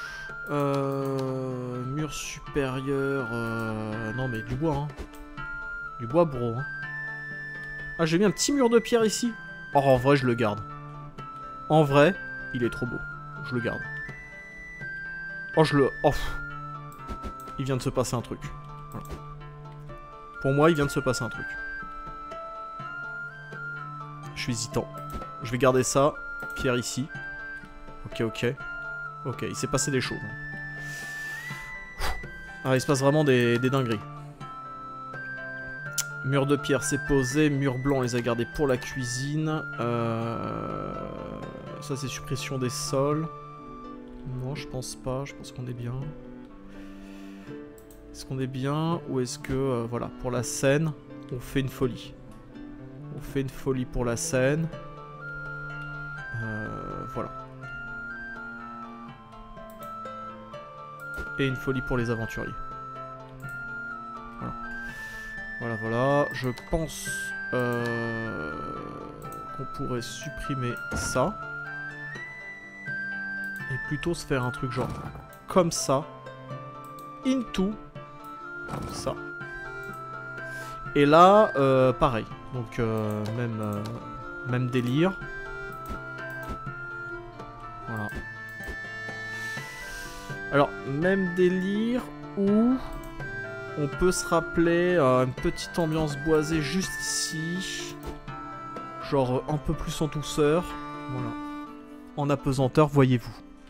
Mur supérieur. Non mais du bois, hein. Du bois bro, hein. Ah, j'ai mis un petit mur de pierre ici. Oh, en vrai, je le garde. En vrai, il est trop beau. Je le garde. Oh, je le... Oh. Il vient de se passer un truc. Voilà. Pour moi, il vient de se passer un truc. Je suis hésitant. Je vais garder ça. Pierre ici. Ok, ok. Ok, il s'est passé des choses. Ah, il se passe vraiment des dingueries. Mur de pierre, c'est posé. Mur blanc, on les a gardés pour la cuisine. Ça, c'est suppression des sols. Non, je pense pas. Je pense qu'on est bien. Est-ce qu'on est bien? Ou est-ce que, voilà, pour la scène, on fait une folie? On fait une folie pour la scène. Voilà. Et une folie pour les aventuriers. Voilà. Voilà, voilà. Je pense qu'on pourrait supprimer ça. Et plutôt se faire un truc genre comme ça. Into. Comme ça. Et là, pareil. Donc, même délire. Voilà. Alors, même délire où on peut se rappeler une petite ambiance boisée juste ici. Genre un peu plus en douceur. Voilà. En apesanteur, voyez-vous.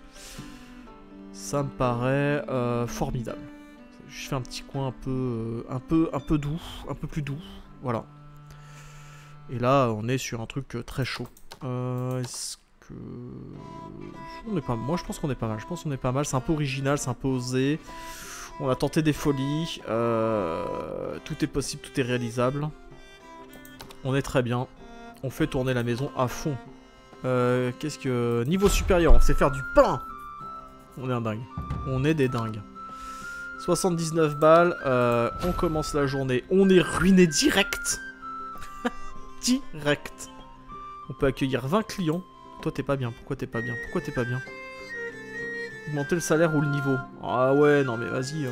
Ça me paraît formidable. Je fais un petit coin un peu doux, un peu plus doux. Voilà. Et là, on est sur un truc très chaud. Est-ce que... on est pas... Moi, je pense qu'on est pas mal. Je pense qu'on est pas mal. C'est un peu original, c'est un peu osé. On a tenté des folies. Tout est possible, tout est réalisable. On est très bien. On fait tourner la maison à fond. Qu'est-ce que... Niveau supérieur, on sait faire du pain. On est un dingue. On est des dingues. 79 balles. On commence la journée. On est ruiné direct. Direct. On peut accueillir 20 clients. Toi, t'es pas bien. Pourquoi t'es pas bien? Pourquoi t'es pas bien? Augmenter le salaire ou le niveau? Ah ouais, non mais vas-y.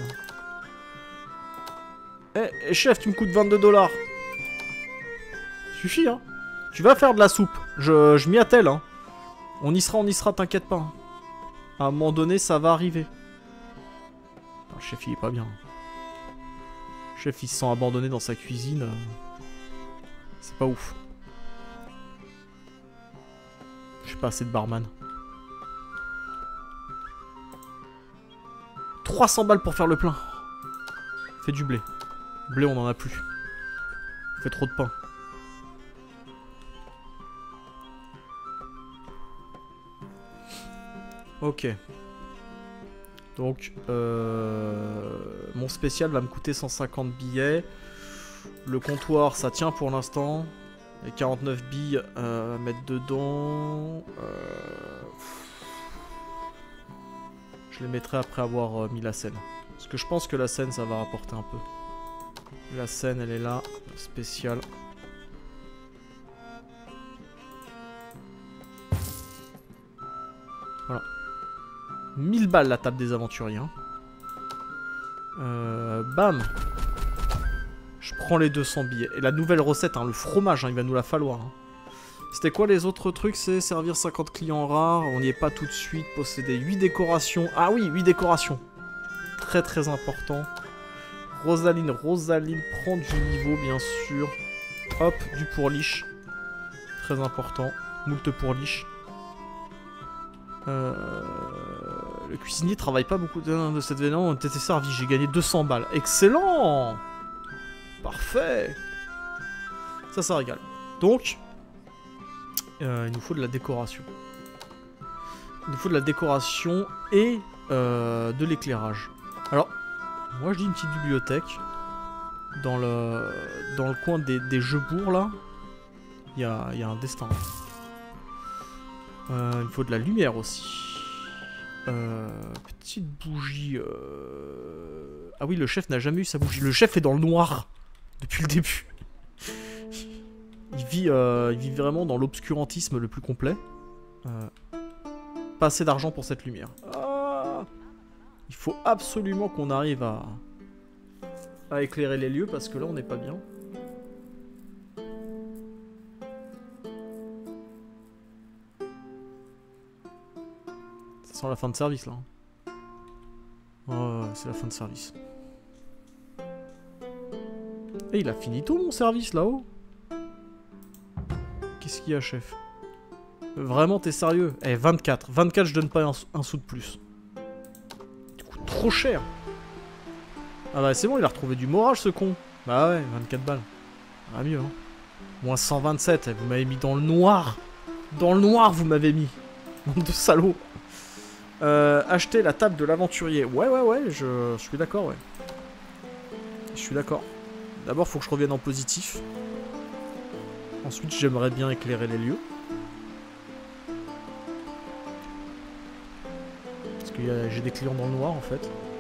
Eh, chef, tu me coûtes 22 $. Suffit, hein. Tu vas faire de la soupe. Je m'y attelle, hein. On y sera, t'inquiète pas. Hein. À un moment donné, ça va arriver. Le chef, il est pas bien. Le chef, il se sent abandonné dans sa cuisine. C'est pas ouf. J'ai pas assez de barman. 300 balles pour faire le plein. Fais du blé. Blé, on en a plus. Fait trop de pain. Ok. Donc, mon spécial va me coûter 150 billets. Le comptoir, ça tient pour l'instant. Les 49 billes à mettre dedans. Je les mettrai après avoir mis la scène. Parce que je pense que la scène, ça va rapporter un peu. La scène, elle est là. Spécial. Voilà. 1000 balles la table des aventuriers. Hein. Bam. Je prends les 200 billets. Et la nouvelle recette, hein, le fromage, hein, il va nous la falloir. Hein. C'était quoi les autres trucs? C'est servir 50 clients rares. On n'y est pas tout de suite. Posséder 8 décorations. Ah oui, 8 décorations. Très très important. Rosaline prend du niveau, bien sûr. Hop, du pourliche. Très important. Moult pourliche. Le cuisinier travaille pas beaucoup de cette veille. On était servi. J'ai gagné 200 balles. Excellent! Parfait! Ça régale. Donc, il nous faut de la décoration. Il nous faut de la décoration et de l'éclairage. Alors, moi je dis une petite bibliothèque. Dans le coin des jeux bourgs, là, il y a un destin. Il me faut de la lumière aussi. Petite bougie. Ah oui, le chef n'a jamais eu sa bougie. Le chef est dans le noir depuis le début. Il vit vraiment dans l'obscurantisme le plus complet. Pas assez d'argent pour cette lumière. Ah, il faut absolument qu'on arrive à éclairer les lieux parce que là on n'est pas bien. sent la fin de service là. Oh, c'est la fin de service. Et il a fini tout mon service là-haut. Qu'est-ce qu'il y a, chef? Vraiment, t'es sérieux? Eh, 24. 24, je donne pas un sou de plus. Du coup, trop cher. Ah bah c'est bon, il a retrouvé du morage ce con. Bah ouais, 24 balles. Ah mieux, hein. Moins 127, vous m'avez mis dans le noir. Dans le noir, vous m'avez mis. Bande de salauds. Acheter la table de l'aventurier. Ouais, je suis d'accord, ouais. Je suis d'accord. D'abord, faut que je revienne en positif. Ensuite, j'aimerais bien éclairer les lieux. Parce que j'ai des clients dans le noir, en fait.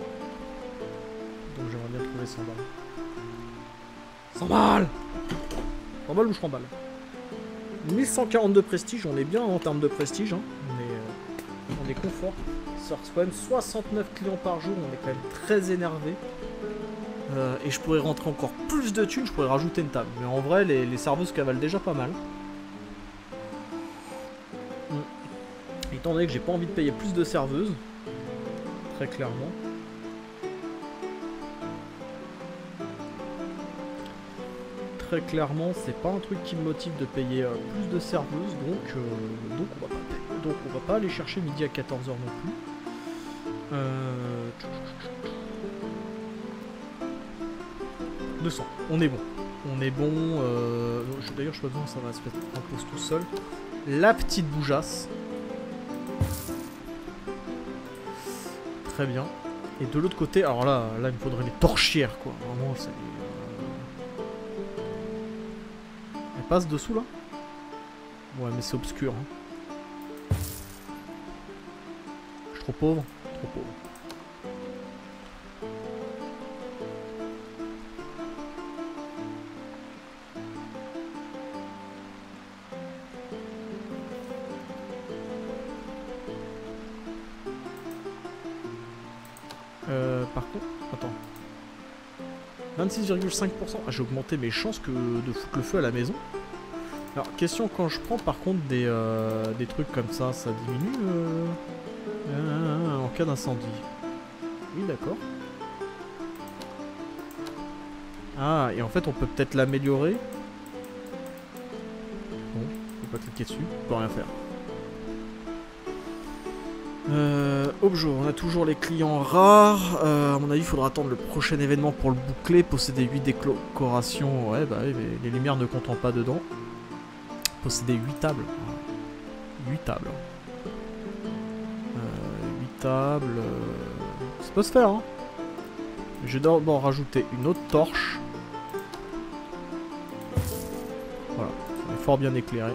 Donc j'aimerais bien trouver 100 balles. 100 balles 100 balles ou je remballe? 1142 prestige, on est bien en termes de prestige. Hein. On est confort. Ça reçoit quand même 69 clients par jour, on est quand même très énervé. Et je pourrais rentrer encore plus de thunes, je pourrais rajouter une table. Mais en vrai, les serveuses cavalent déjà pas mal. Étant donné que j'ai pas envie de payer plus de serveuses, très clairement. Très clairement, c'est pas un truc qui me motive de payer plus de serveuses, donc on va pas aller chercher midi à 14h non plus. 200, on est bon. On est bon. D'ailleurs, je sais pas besoin, ça va se mettre en pause tout seul. La petite bougeasse. Très bien. Et de l'autre côté, alors là, il me faudrait les torchières, quoi. Vraiment, c'est. Elle passe dessous là? Ouais, mais c'est obscur. Hein. Je suis trop pauvre. Trop pauvre. Par contre, attends. 26,5%. Ah, j'ai augmenté mes chances de foutre le feu à la maison. Alors, question, quand je prends par contre des trucs comme ça diminue en cas d'incendie. Oui, d'accord. Ah, et en fait, on peut peut-être l'améliorer. Bon, faut pas cliquer dessus, on peut rien faire. Objo, on a toujours les clients rares. À mon avis, il faudra attendre le prochain événement pour le boucler. Posséder 8 décorations. Ouais, bah oui, mais les lumières ne comptent pas dedans. Posséder 8 tables. 8 tables. 8 tables. Ça peut se faire, hein. Je vais d'abord rajouter une autre torche. Voilà, on est fort bien éclairé.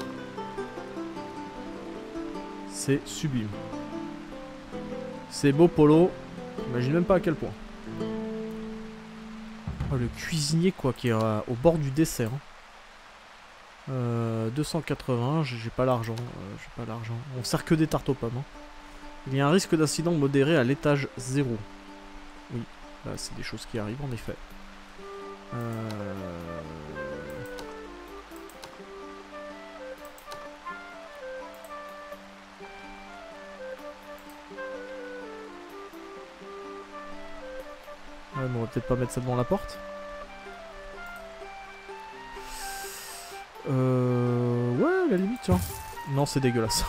C'est sublime. C'est beau, Polo. J'imagine même pas à quel point. Oh, le cuisinier, quoi, qui est au bord du dessert. 280, j'ai pas l'argent. On sert que des tartes aux pommes. Hein. Il y a un risque d'incident modéré à l'étage 0. Oui, là, c'est des choses qui arrivent, en effet. Ouais, mais on va peut-être pas mettre ça devant la porte. Ouais, à la limite, tiens. Non, c'est dégueulasse.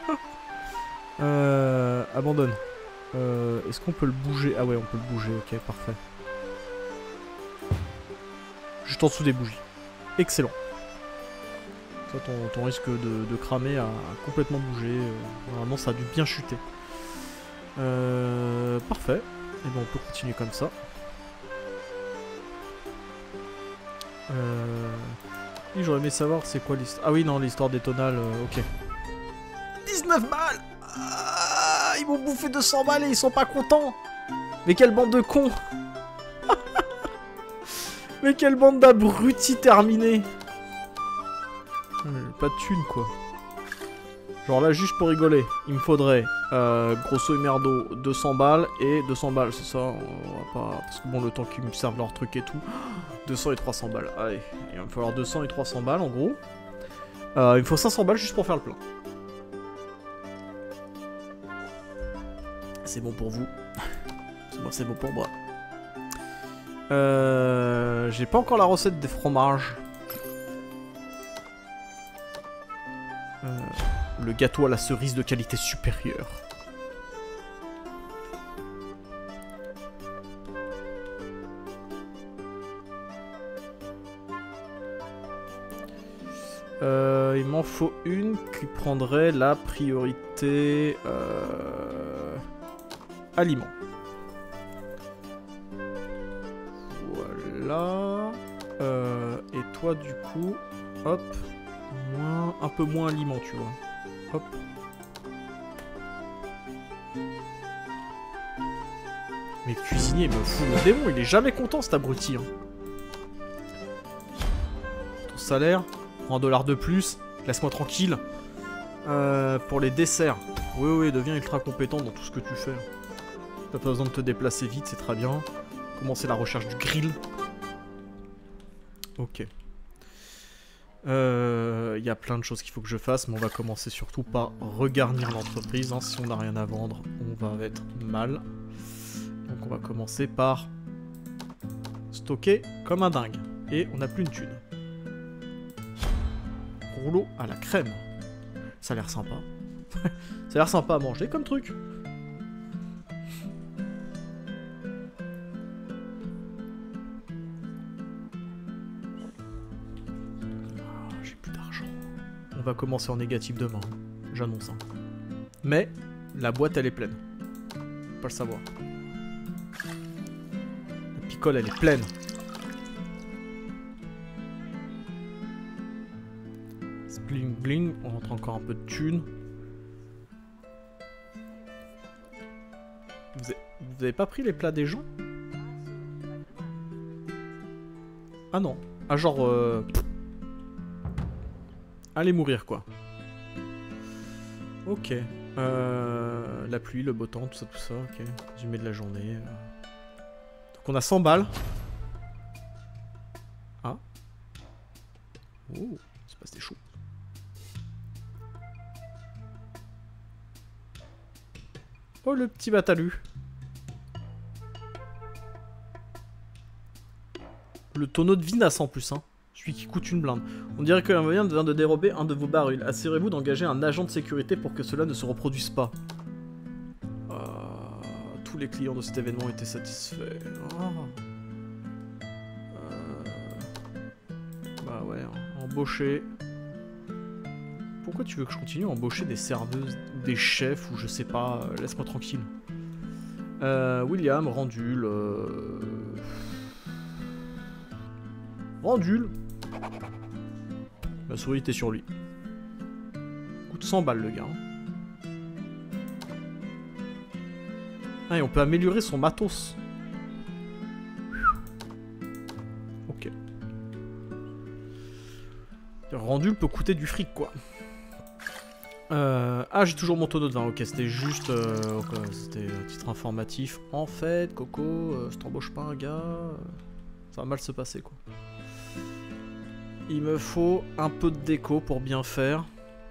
Abandonne. Est-ce qu'on peut le bouger? Ah ouais, on peut le bouger, ok, parfait. Juste en dessous des bougies. Excellent. Ça, ton risque de cramer a complètement bougé. Normalement, ça a dû bien chuter. Parfait. Et bon, on peut continuer comme ça. Et j'aurais aimé savoir c'est quoi l'histoire. Ah oui, non, l'histoire des tonales, ok. 19 balles! Ah, ils m'ont bouffé 200 balles et ils sont pas contents! Mais quelle bande de cons! Mais quelle bande d'abrutis terminés! Pas de thunes, quoi. Genre là, juste pour rigoler, il me faudrait, grosso et merdo, 200 balles et 200 balles, c'est ça, on va pas... Parce que bon, le temps qu'ils me servent leur truc et tout, 200 et 300 balles, allez, il va me falloir 200 et 300 balles, en gros. Il me faut 500 balles juste pour faire le plein. C'est bon pour vous. C'est bon pour moi. J'ai pas encore la recette des fromages. Le gâteau à la cerise de qualité supérieure. Il m'en faut une qui prendrait la priorité aliments. Voilà. Et toi du coup, hop, un peu moins aliments, tu vois. Hop. Mais cuisinier, il me fout le démon, il est jamais content cet abruti. Hein. Ton salaire, prends $1 de plus, laisse-moi tranquille. Pour les desserts, oui, deviens ultra compétent dans tout ce que tu fais. T'as pas besoin de te déplacer vite, c'est très bien. Commencer la recherche du grill. Ok. Il y a plein de choses qu'il faut que je fasse, mais on va commencer surtout par regarnir l'entreprise. Hein. Si on n'a rien à vendre, on va être mal. Donc on va commencer par stocker comme un dingue. Et on n'a plus une thune. Rouleau à la crème. Ça a l'air sympa. Ça a l'air sympa à manger comme truc. J'ai plus d'argent. On va commencer en négatif demain. J'annonce. Hein. Mais la boîte elle est pleine. Faut pas le savoir. La picole elle est pleine. Bling bling, on rentre encore un peu de thunes. Vous avez pas pris les plats des gens? Ah non. Ah genre... Allez mourir quoi. Ok. La pluie, le beau temps, tout ça, ok. Résumé de la journée. Donc on a 100 balles. Ah. Oh, c'est pas c'était chaud. Oh le petit batalu. Le tonneau de vinasse en plus, hein. Celui qui coûte une blinde. On dirait que l'un vient de dérober un de vos barils. Assurez-vous d'engager un agent de sécurité pour que cela ne se reproduise pas. Tous les clients de cet événement étaient satisfaits. Bah ouais, embaucher. Pourquoi tu veux que je continue à embaucher des serveuses, des chefs ou je sais pas, laisse-moi tranquille. William, Randul. Randul. La souris était sur lui. Coûte 100 balles le gars. Ah et on peut améliorer son matos. Ok. Randul peut coûter du fric quoi. Ah, j'ai toujours mon tonneau de vin. Ok, c'était juste... c'était un titre informatif. En fait, Coco, je t'embauche pas un gars. Ça va mal se passer, quoi. Il me faut un peu de déco pour bien faire.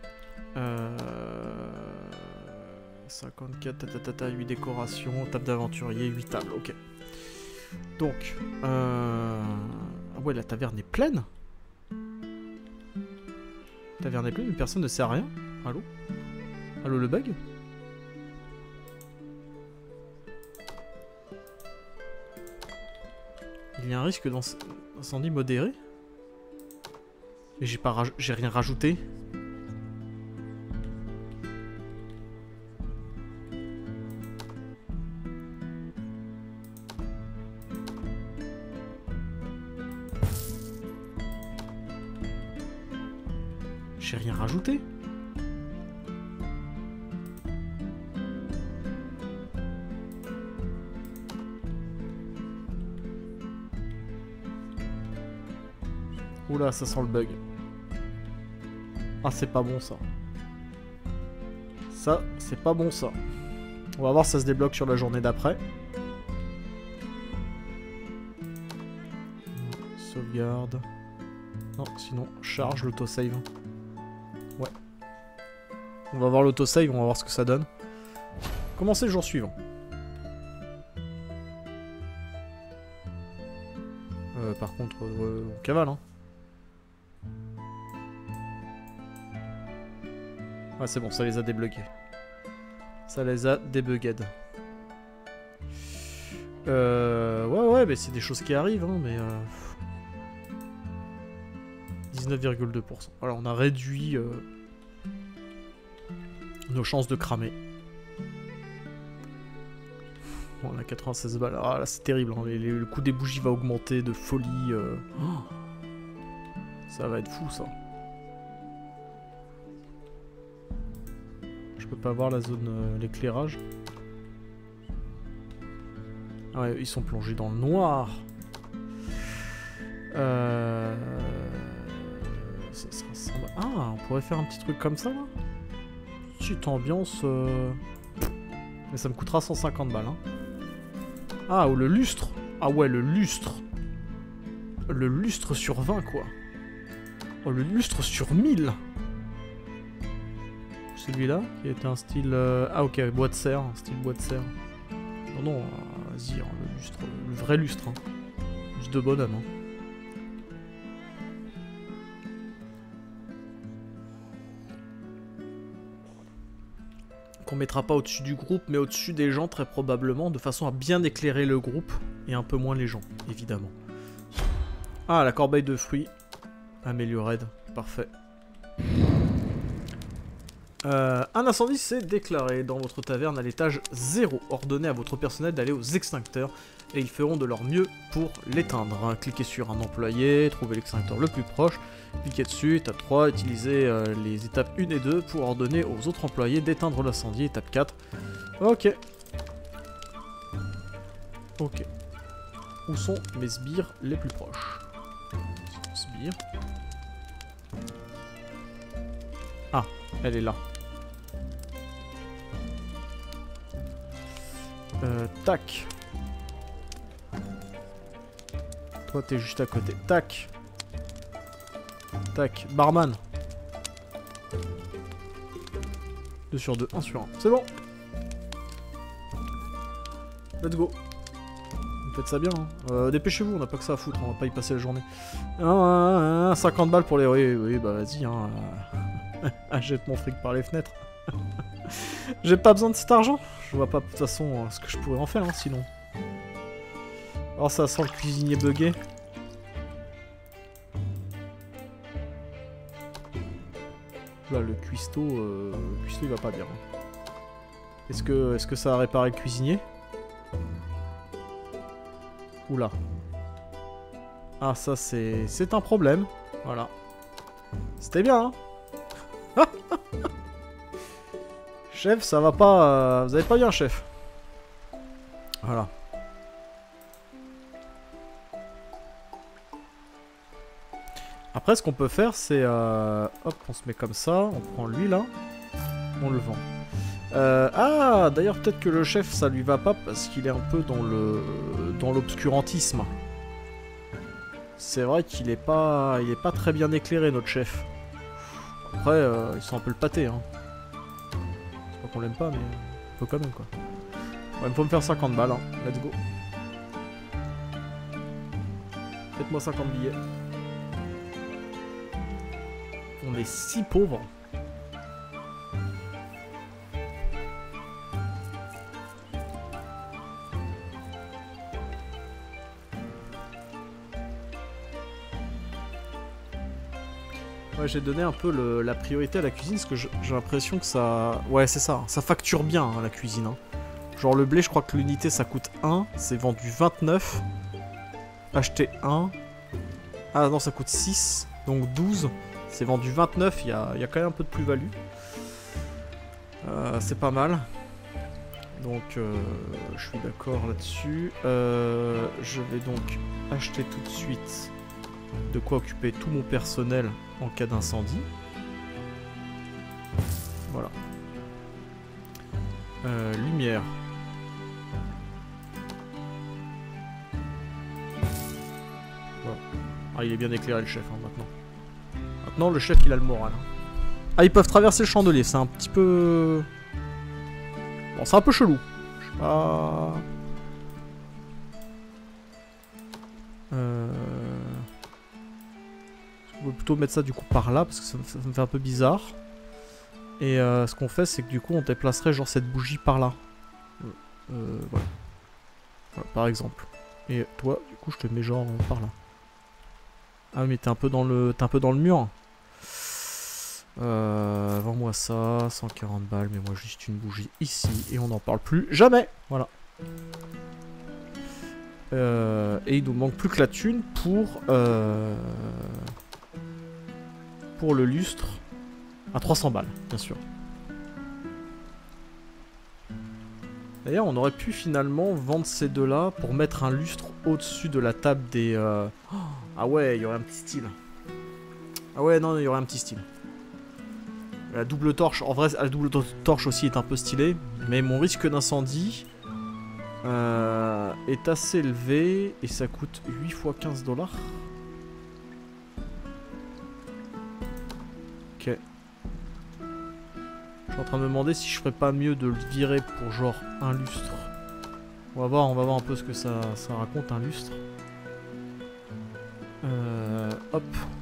54, 8 décorations, table d'aventurier, 8 tables, ok. Donc, ah ouais, la taverne est pleine. La taverne est pleine, mais personne ne sait à rien. Allô? Allô le bug? Il y a un risque d'incendie modéré? Mais j'ai rien rajouté. J'ai rien rajouté. Oula, ça sent le bug. Ah, c'est pas bon ça. Ça, c'est pas bon ça. On va voir si ça se débloque sur la journée d'après. Sauvegarde. Non, sinon, charge l'autosave. Ouais. On va voir l'autosave, on va voir ce que ça donne. Commencez le jour suivant. par contre, on cavale, hein. Ouais, c'est bon, ça les a débloqués. Ça les a débugged. Ouais, mais c'est des choses qui arrivent, hein, mais... 19,2%. Voilà, on a réduit nos chances de cramer. Bon, on a 96 balles. Ah là, c'est terrible, hein. Le coût des bougies va augmenter de folie. Oh, ça va être fou, ça. Je peux pas voir la zone, l'éclairage. Ah ouais, ils sont plongés dans le noir. Ça sera... Ah, on pourrait faire un petit truc comme ça, là. Petite ambiance... Mais ça me coûtera 150 balles, hein. Ah, ou le lustre. Ah ouais, le lustre. Le lustre sur 20, quoi. Oh, le lustre sur 1000. Celui-là, qui était un style... Ah ok, bois de serre, un style bois de serre. Non, vas-y, hein, le lustre, le vrai lustre. Hein. Lustre de bonhomme. Hein. Qu'on mettra pas au-dessus du groupe, mais au-dessus des gens, très probablement, de façon à bien éclairer le groupe, et un peu moins les gens, évidemment. Ah, la corbeille de fruits. Améliorée, parfait. Un incendie s'est déclaré dans votre taverne à l'étage 0. Ordonnez à votre personnel d'aller aux extincteurs et ils feront de leur mieux pour l'éteindre. Cliquez sur un employé, trouvez l'extincteur le plus proche, cliquez dessus, étape 3, utilisez les étapes 1 et 2 pour ordonner aux autres employés d'éteindre l'incendie, étape 4. Ok. Ok. Où sont mes sbires les plus proches? Sbire. Ah, elle est là. Tac. Toi, t'es juste à côté. Tac. Tac. Barman. 2 sur 2, 1 sur 1. C'est bon. Let's go. Vous faites ça bien. Hein. Dépêchez-vous, on n'a pas que ça à foutre. On va pas y passer la journée. 50 balles pour les... Oui, bah vas-y. Hein. Jette mon fric par les fenêtres. J'ai pas besoin de cet argent. Je vois pas de toute façon ce que je pourrais en faire, hein, sinon. Alors ça sent le cuisinier bugué. Là, le cuistot il va pas bien. Est-ce que ça a réparé le cuisinier? Oula. Ah, ça c'est un problème. Voilà. C'était bien, hein. Chef, ça va pas... vous avez pas bien, chef. Voilà. Après, ce qu'on peut faire, c'est... hop, on se met comme ça, on prend lui, là. On le vend. Ah, d'ailleurs, peut-être que le chef, ça lui va pas, parce qu'il est un peu dans l'obscurantisme. C'est vrai qu'il est pas... Il est pas très bien éclairé, notre chef. Après, ils sont un peu le pâté, hein. Qu'on l'aime pas, mais un peu quand même, quoi. Ouais, il faut me faire 50 balles, hein. Let's go. Faites-moi 50 billets. On est si pauvres. Ouais, j'ai donné un peu la priorité à la cuisine parce que j'ai l'impression que ça... Ouais, c'est ça. Ça facture bien, hein, la cuisine. Hein. Genre le blé, je crois que l'unité, ça coûte 1. C'est vendu 29. Acheter 1. Ah non, ça coûte 6. Donc 12. C'est vendu 29. Il y a quand même un peu de plus-value. C'est pas mal. Donc, je suis d'accord là-dessus. Je vais donc acheter tout de suite de quoi occuper tout mon personnel en cas d'incendie. Voilà. Lumière. Voilà. Ah, il est bien éclairé le chef, hein, maintenant. Maintenant, le chef, il a le moral. Hein. Ah, ils peuvent traverser le chandelier, c'est un petit peu... Bon, c'est un peu chelou. Je sais pas... On va plutôt mettre ça du coup par là parce que ça me fait un peu bizarre. Et ce qu'on fait c'est que du coup on déplacerait genre cette bougie par là. Voilà. Voilà, par exemple. Et toi du coup je te mets genre par là. Ah mais t'es un peu dans le mur. Vends-moi ça, 140 balles, mais moi juste une bougie ici et on n'en parle plus jamais. Voilà. Et il nous manque plus que la thune pour le lustre à 300 balles, bien sûr. D'ailleurs, on aurait pu finalement vendre ces deux-là pour mettre un lustre au-dessus de la table des... Ah ouais, il y aurait un petit style. Ah ouais, non, il y aurait un petit style. La double torche, en vrai, la double torche aussi est un peu stylée, mais mon risque d'incendie est assez élevé et ça coûte 8 fois 15 $. Ok. Je suis en train de me demander si je ferais pas mieux de le virer pour genre un lustre. On va voir un peu ce que ça raconte un lustre. Hop.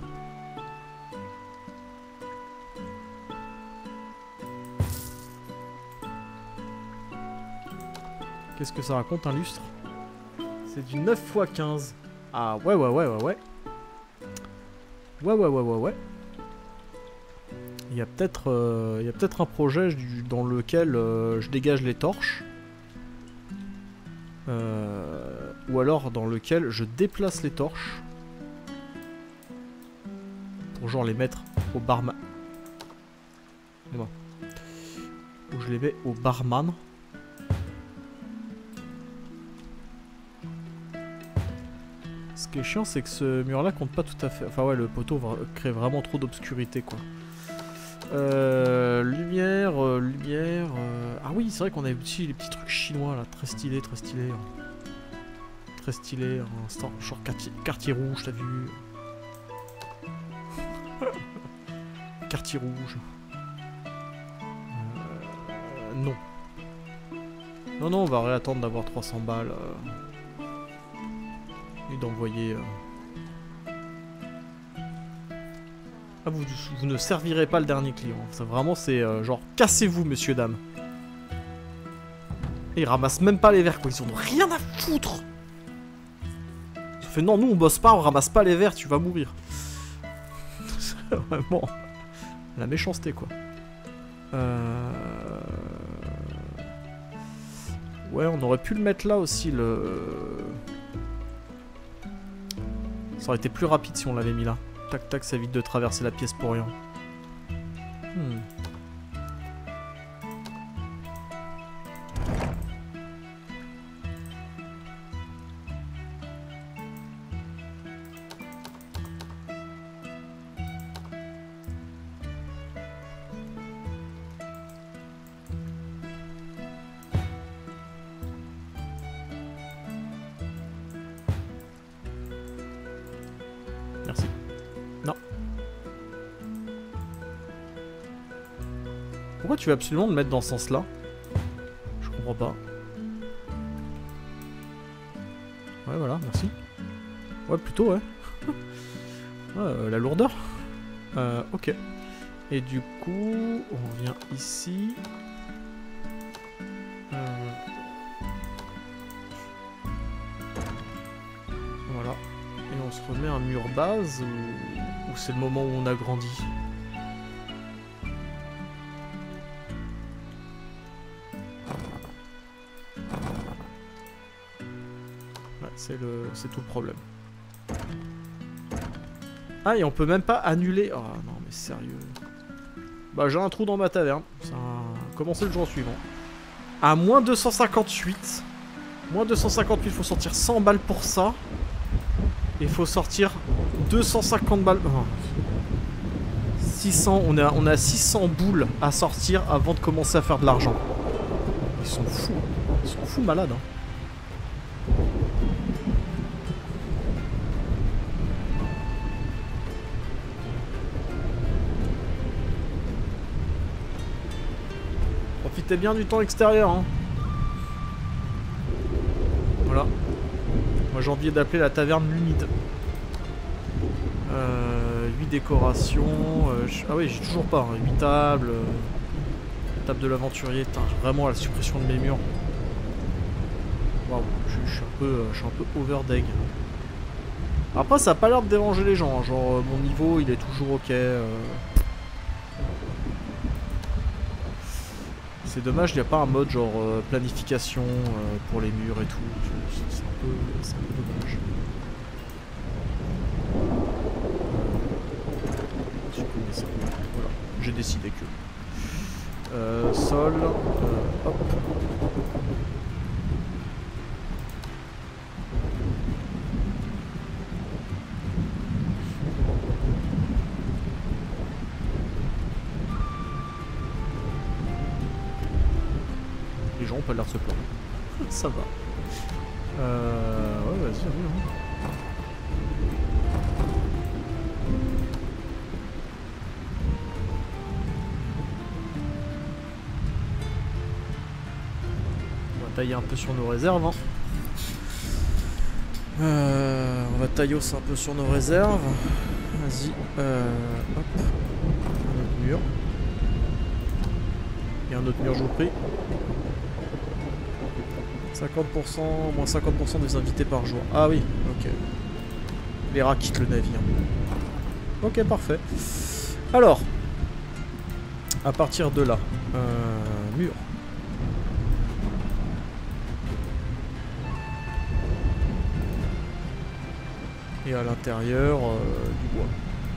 Qu'est-ce que ça raconte un lustre? C'est du 9 x 15. Ah ouais. Ouais. Il y a peut-être un projet dans lequel je dégage les torches. Ou alors dans lequel je déplace les torches. Pour genre les mettre au barman. Bon. Ou je les mets au barman. Ce qui est chiant, c'est que ce mur-là compte pas tout à fait... Enfin ouais, le poteau crée vraiment trop d'obscurité, quoi. Lumière... Ah oui, c'est vrai qu'on avait aussi les petits trucs chinois, là. Très stylé, très stylé. Très stylé. Genre quartier rouge, t'as vu? Quartier rouge. Non. Non, on va réattendre d'avoir 300 balles. Et d'envoyer... Ah, vous ne servirez pas le dernier client. Ça, vraiment, c'est genre, cassez-vous, messieurs, dames. Et ils ramassent même pas les verres, quoi. Ils ont rien à foutre. Ça fait, non, nous, on bosse pas, on ramasse pas les verres, tu vas mourir. C'est vraiment... la méchanceté, quoi. Ouais, on aurait pu le mettre là aussi, le... Ça aurait été plus rapide si on l'avait mis là. Tac tac, ça évite de traverser la pièce pour rien. Merci. Non. Pourquoi tu veux absolument le mettre dans ce sens-là? Je comprends pas. Ouais, voilà, merci. Ouais, plutôt, ouais. Ouais, la lourdeur. Ok. Et du coup, on vient ici. Voilà. Et on se remet un mur base ou c'est le moment où on a grandi? Ouais, c'est tout le problème. Ah, et on peut même pas annuler... Oh non, mais sérieux. Bah, j'ai un trou dans ma taverne. Ça a commencé le jour suivant. À moins 258. Moins 258, faut sortir 100 balles pour ça. Et faut sortir 250 balles... Oh. 600, on a 600 boules à sortir avant de commencer à faire de l'argent. Ils sont fous. Ils sont fous malades, hein. Profitez bien du temps extérieur, hein. Voilà. Moi j'ai envie d'appeler la taverne l'Humide. 8 décorations. Ah oui, j'ai toujours pas. Hein, 8 tables. Table de l'aventurier. Vraiment la suppression de mes murs. Waouh, je suis un peu overdeg. Après, ça a pas l'air de déranger les gens. Hein, genre, mon niveau il est toujours ok. C'est dommage, il n'y a pas un mode genre planification pour les murs et tout. C'est un peu dommage. Voilà, j'ai décidé que. Sol. Hop. Les gens ont pas l'air de se plaindre. Ça va. Ouais, vas-y, oui. Hein. On va tailler un peu sur nos réserves. Hein. On va tailler aussi un peu sur nos réserves. Vas-y. Hop. Un autre mur. Et un autre mur, je vous prie. 50%, moins 50% des invités par jour. Ah oui, ok. Les rats quittent le navire. Ok, parfait. Alors, à partir de là, mur. Et à l'intérieur, du bois.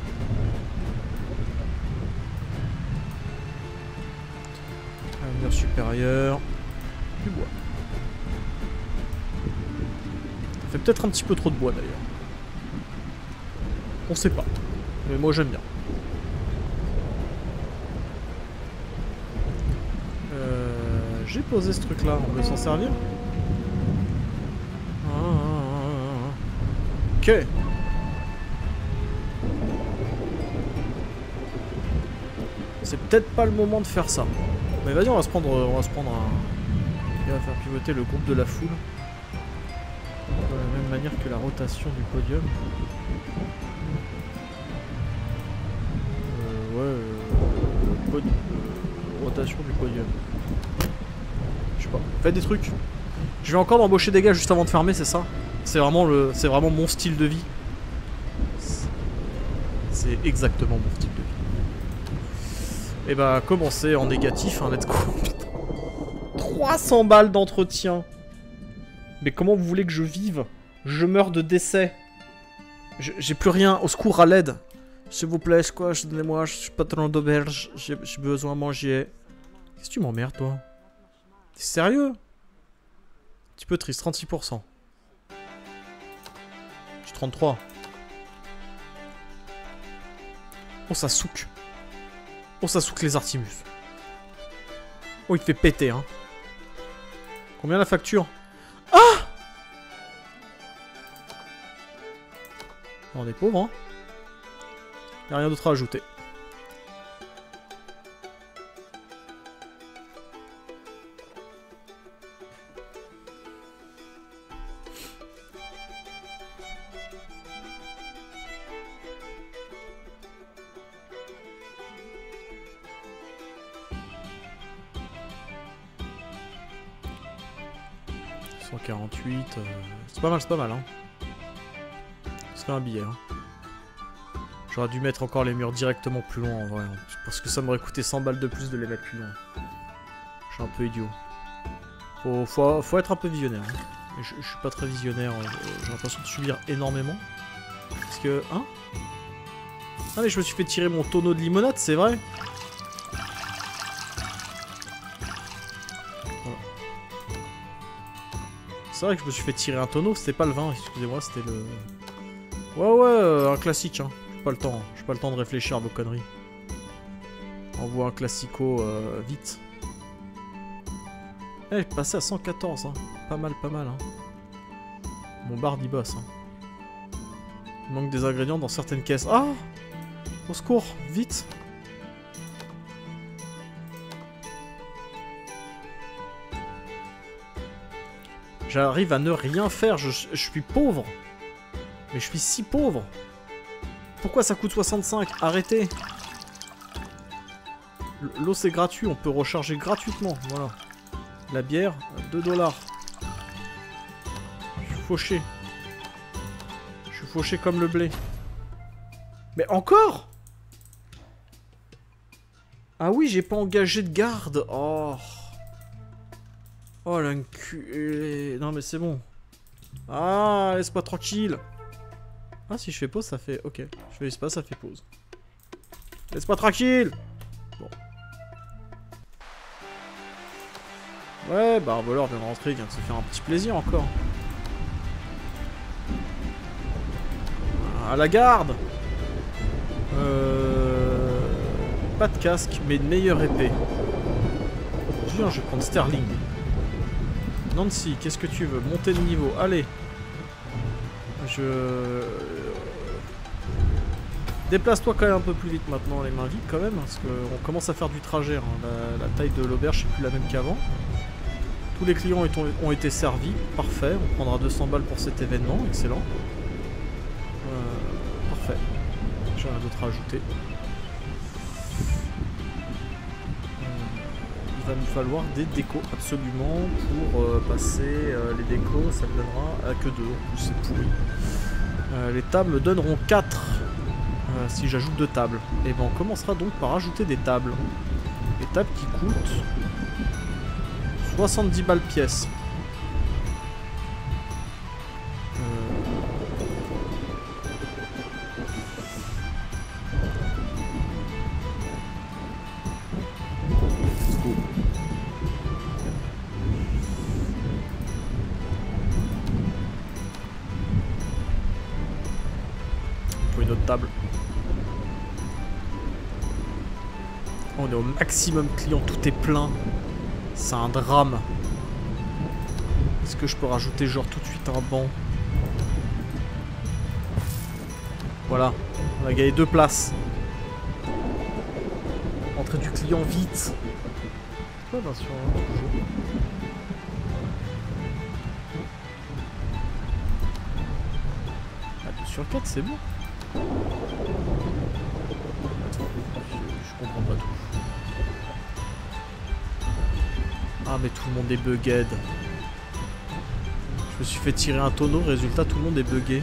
Un mur supérieur, du bois. Ça fait peut-être un petit peu trop de bois d'ailleurs. On sait pas. Mais moi j'aime bien. J'ai posé ce truc là, on peut s'en servir. Ok. C'est peut-être pas le moment de faire ça. Mais vas-y, on va se prendre un... Il va faire pivoter le groupe de la foule. De la même manière que la rotation du podium. Rotation du podium. Je sais pas. Faites des trucs. Je vais encore embaucher des gars juste avant de fermer, c'est ça? C'est vraiment mon style de vie. C'est exactement mon style de vie. Et bah, commencer en négatif, hein, let's go. 300 balles d'entretien. Mais comment vous voulez que je vive? Je meurs de décès. J'ai plus rien. Au secours, à l'aide. S'il vous plaît, quoi, donnez-moi, je suis patron d'auberge. J'ai besoin de manger. Qu'est-ce que tu m'emmerdes, toi? T'es sérieux? Un petit peu triste, 36%. J'ai 33. Oh, ça souque. Oh, ça souque les Artimus. Oh, il te fait péter, hein. Combien la facture? Ah! On est pauvre, hein. Y'a rien d'autre à ajouter. C'est pas mal, hein. C'est un billet, hein. J'aurais dû mettre encore les murs directement plus loin en vrai. Hein, parce que ça m'aurait coûté 100 balles de plus de les mettre plus loin. Je suis un peu idiot. Faut être un peu visionnaire. Hein. Je suis pas très visionnaire. J'ai l'impression de subir énormément. Parce que... Hein? Ah mais je me suis fait tirer mon tonneau de limonade, c'est vrai? Voilà. C'est vrai que je me suis fait tirer un tonneau, c'était pas le vin, excusez-moi, c'était le... Ouais, un classique, hein. J'ai pas le temps, j'ai pas le temps de réfléchir à vos conneries. Envoie un classico vite. Eh, passé à 114, hein. Pas mal, hein. Mon bar d'y bosse, hein. Il manque des ingrédients dans certaines caisses. Ah! Au secours, vite! J'arrive à ne rien faire, je suis pauvre. Mais je suis si pauvre. Pourquoi ça coûte 65? Arrêtez. L'eau c'est gratuit, on peut recharger gratuitement, voilà. La bière, 2 $. Je suis fauché. Je suis fauché comme le blé. Mais encore? Ah oui, j'ai pas engagé de garde. Oh. Oh l'enculé. Non mais c'est bon. Ah, laisse-moi tranquille. Ah, si je fais pause, ça fait... Ok. Je fais espace, ça fait pause. Laisse-moi tranquille. Bon. Ouais, bah, un voleur vient de rentrer, il vient de se faire un petit plaisir encore. À la garde. Pas de casque, mais une meilleure épée. Viens, je vais prendre Sterling. Nancy, qu'est-ce que tu veux? Monter de niveau, allez. Déplace-toi quand même un peu plus vite maintenant, les mains vides quand même, parce qu'on commence à faire du trajet. Hein. La taille de l'auberge, c'est plus la même qu'avant. Tous les clients ont été servis, parfait. On prendra 200 balles pour cet événement, excellent. Parfait. J'ai rien d'autre à ajouter. Il va nous falloir des décos absolument pour passer les décos. Ça me donnera que 2, en plus c'est pourri. Les tables me donneront 4 si j'ajoute 2 tables. Et ben on commencera donc par ajouter des tables. Des tables qui coûtent 70 balles pièce. Pour une autre table. On est au maximum client, tout est plein. C'est un drame. Est-ce que je peux rajouter genre tout de suite un banc? Voilà, on a gagné 2 places. Entrée du client vite. Ouais, bien sûr, hein, toujours. Ah, 2 sur 4, c'est bon. Je comprends pas tout. Ah mais tout le monde est bugged. Je me suis fait tirer un tonneau, résultat tout le monde est buggé.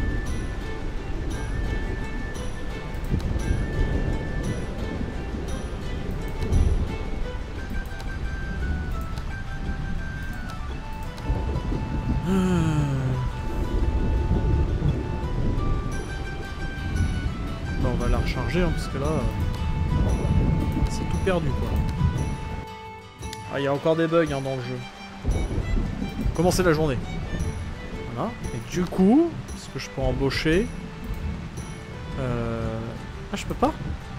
Bon, on va la recharger hein, parce que là c'est tout perdu quoi. Ah, il y a encore des bugs hein, dans le jeu. Commencer la journée. Voilà. Et du coup, est-ce que je peux embaucher Ah, je peux pas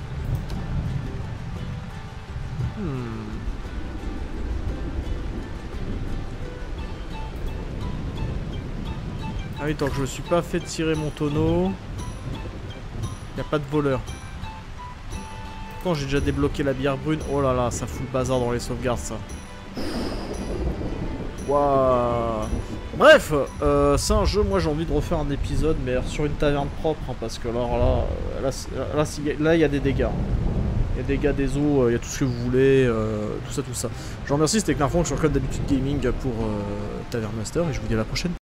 Ah oui, tant que je me suis pas fait tirer mon tonneau, il n'y a pas de voleur. Quand j'ai déjà débloqué la bière brune, oh là là, ça fout le bazar dans les sauvegardes ça. Waouh. Bref, c'est un jeu, moi j'ai envie de refaire un épisode, mais sur une taverne propre, hein, parce que alors là, il y a des dégâts. Il y a des dégâts des eaux, il y a tout ce que vous voulez, tout ça. Je vous remercie, c'était Clarfond, je suis comme d'habitude gaming pour Tavern Master, et je vous dis à la prochaine.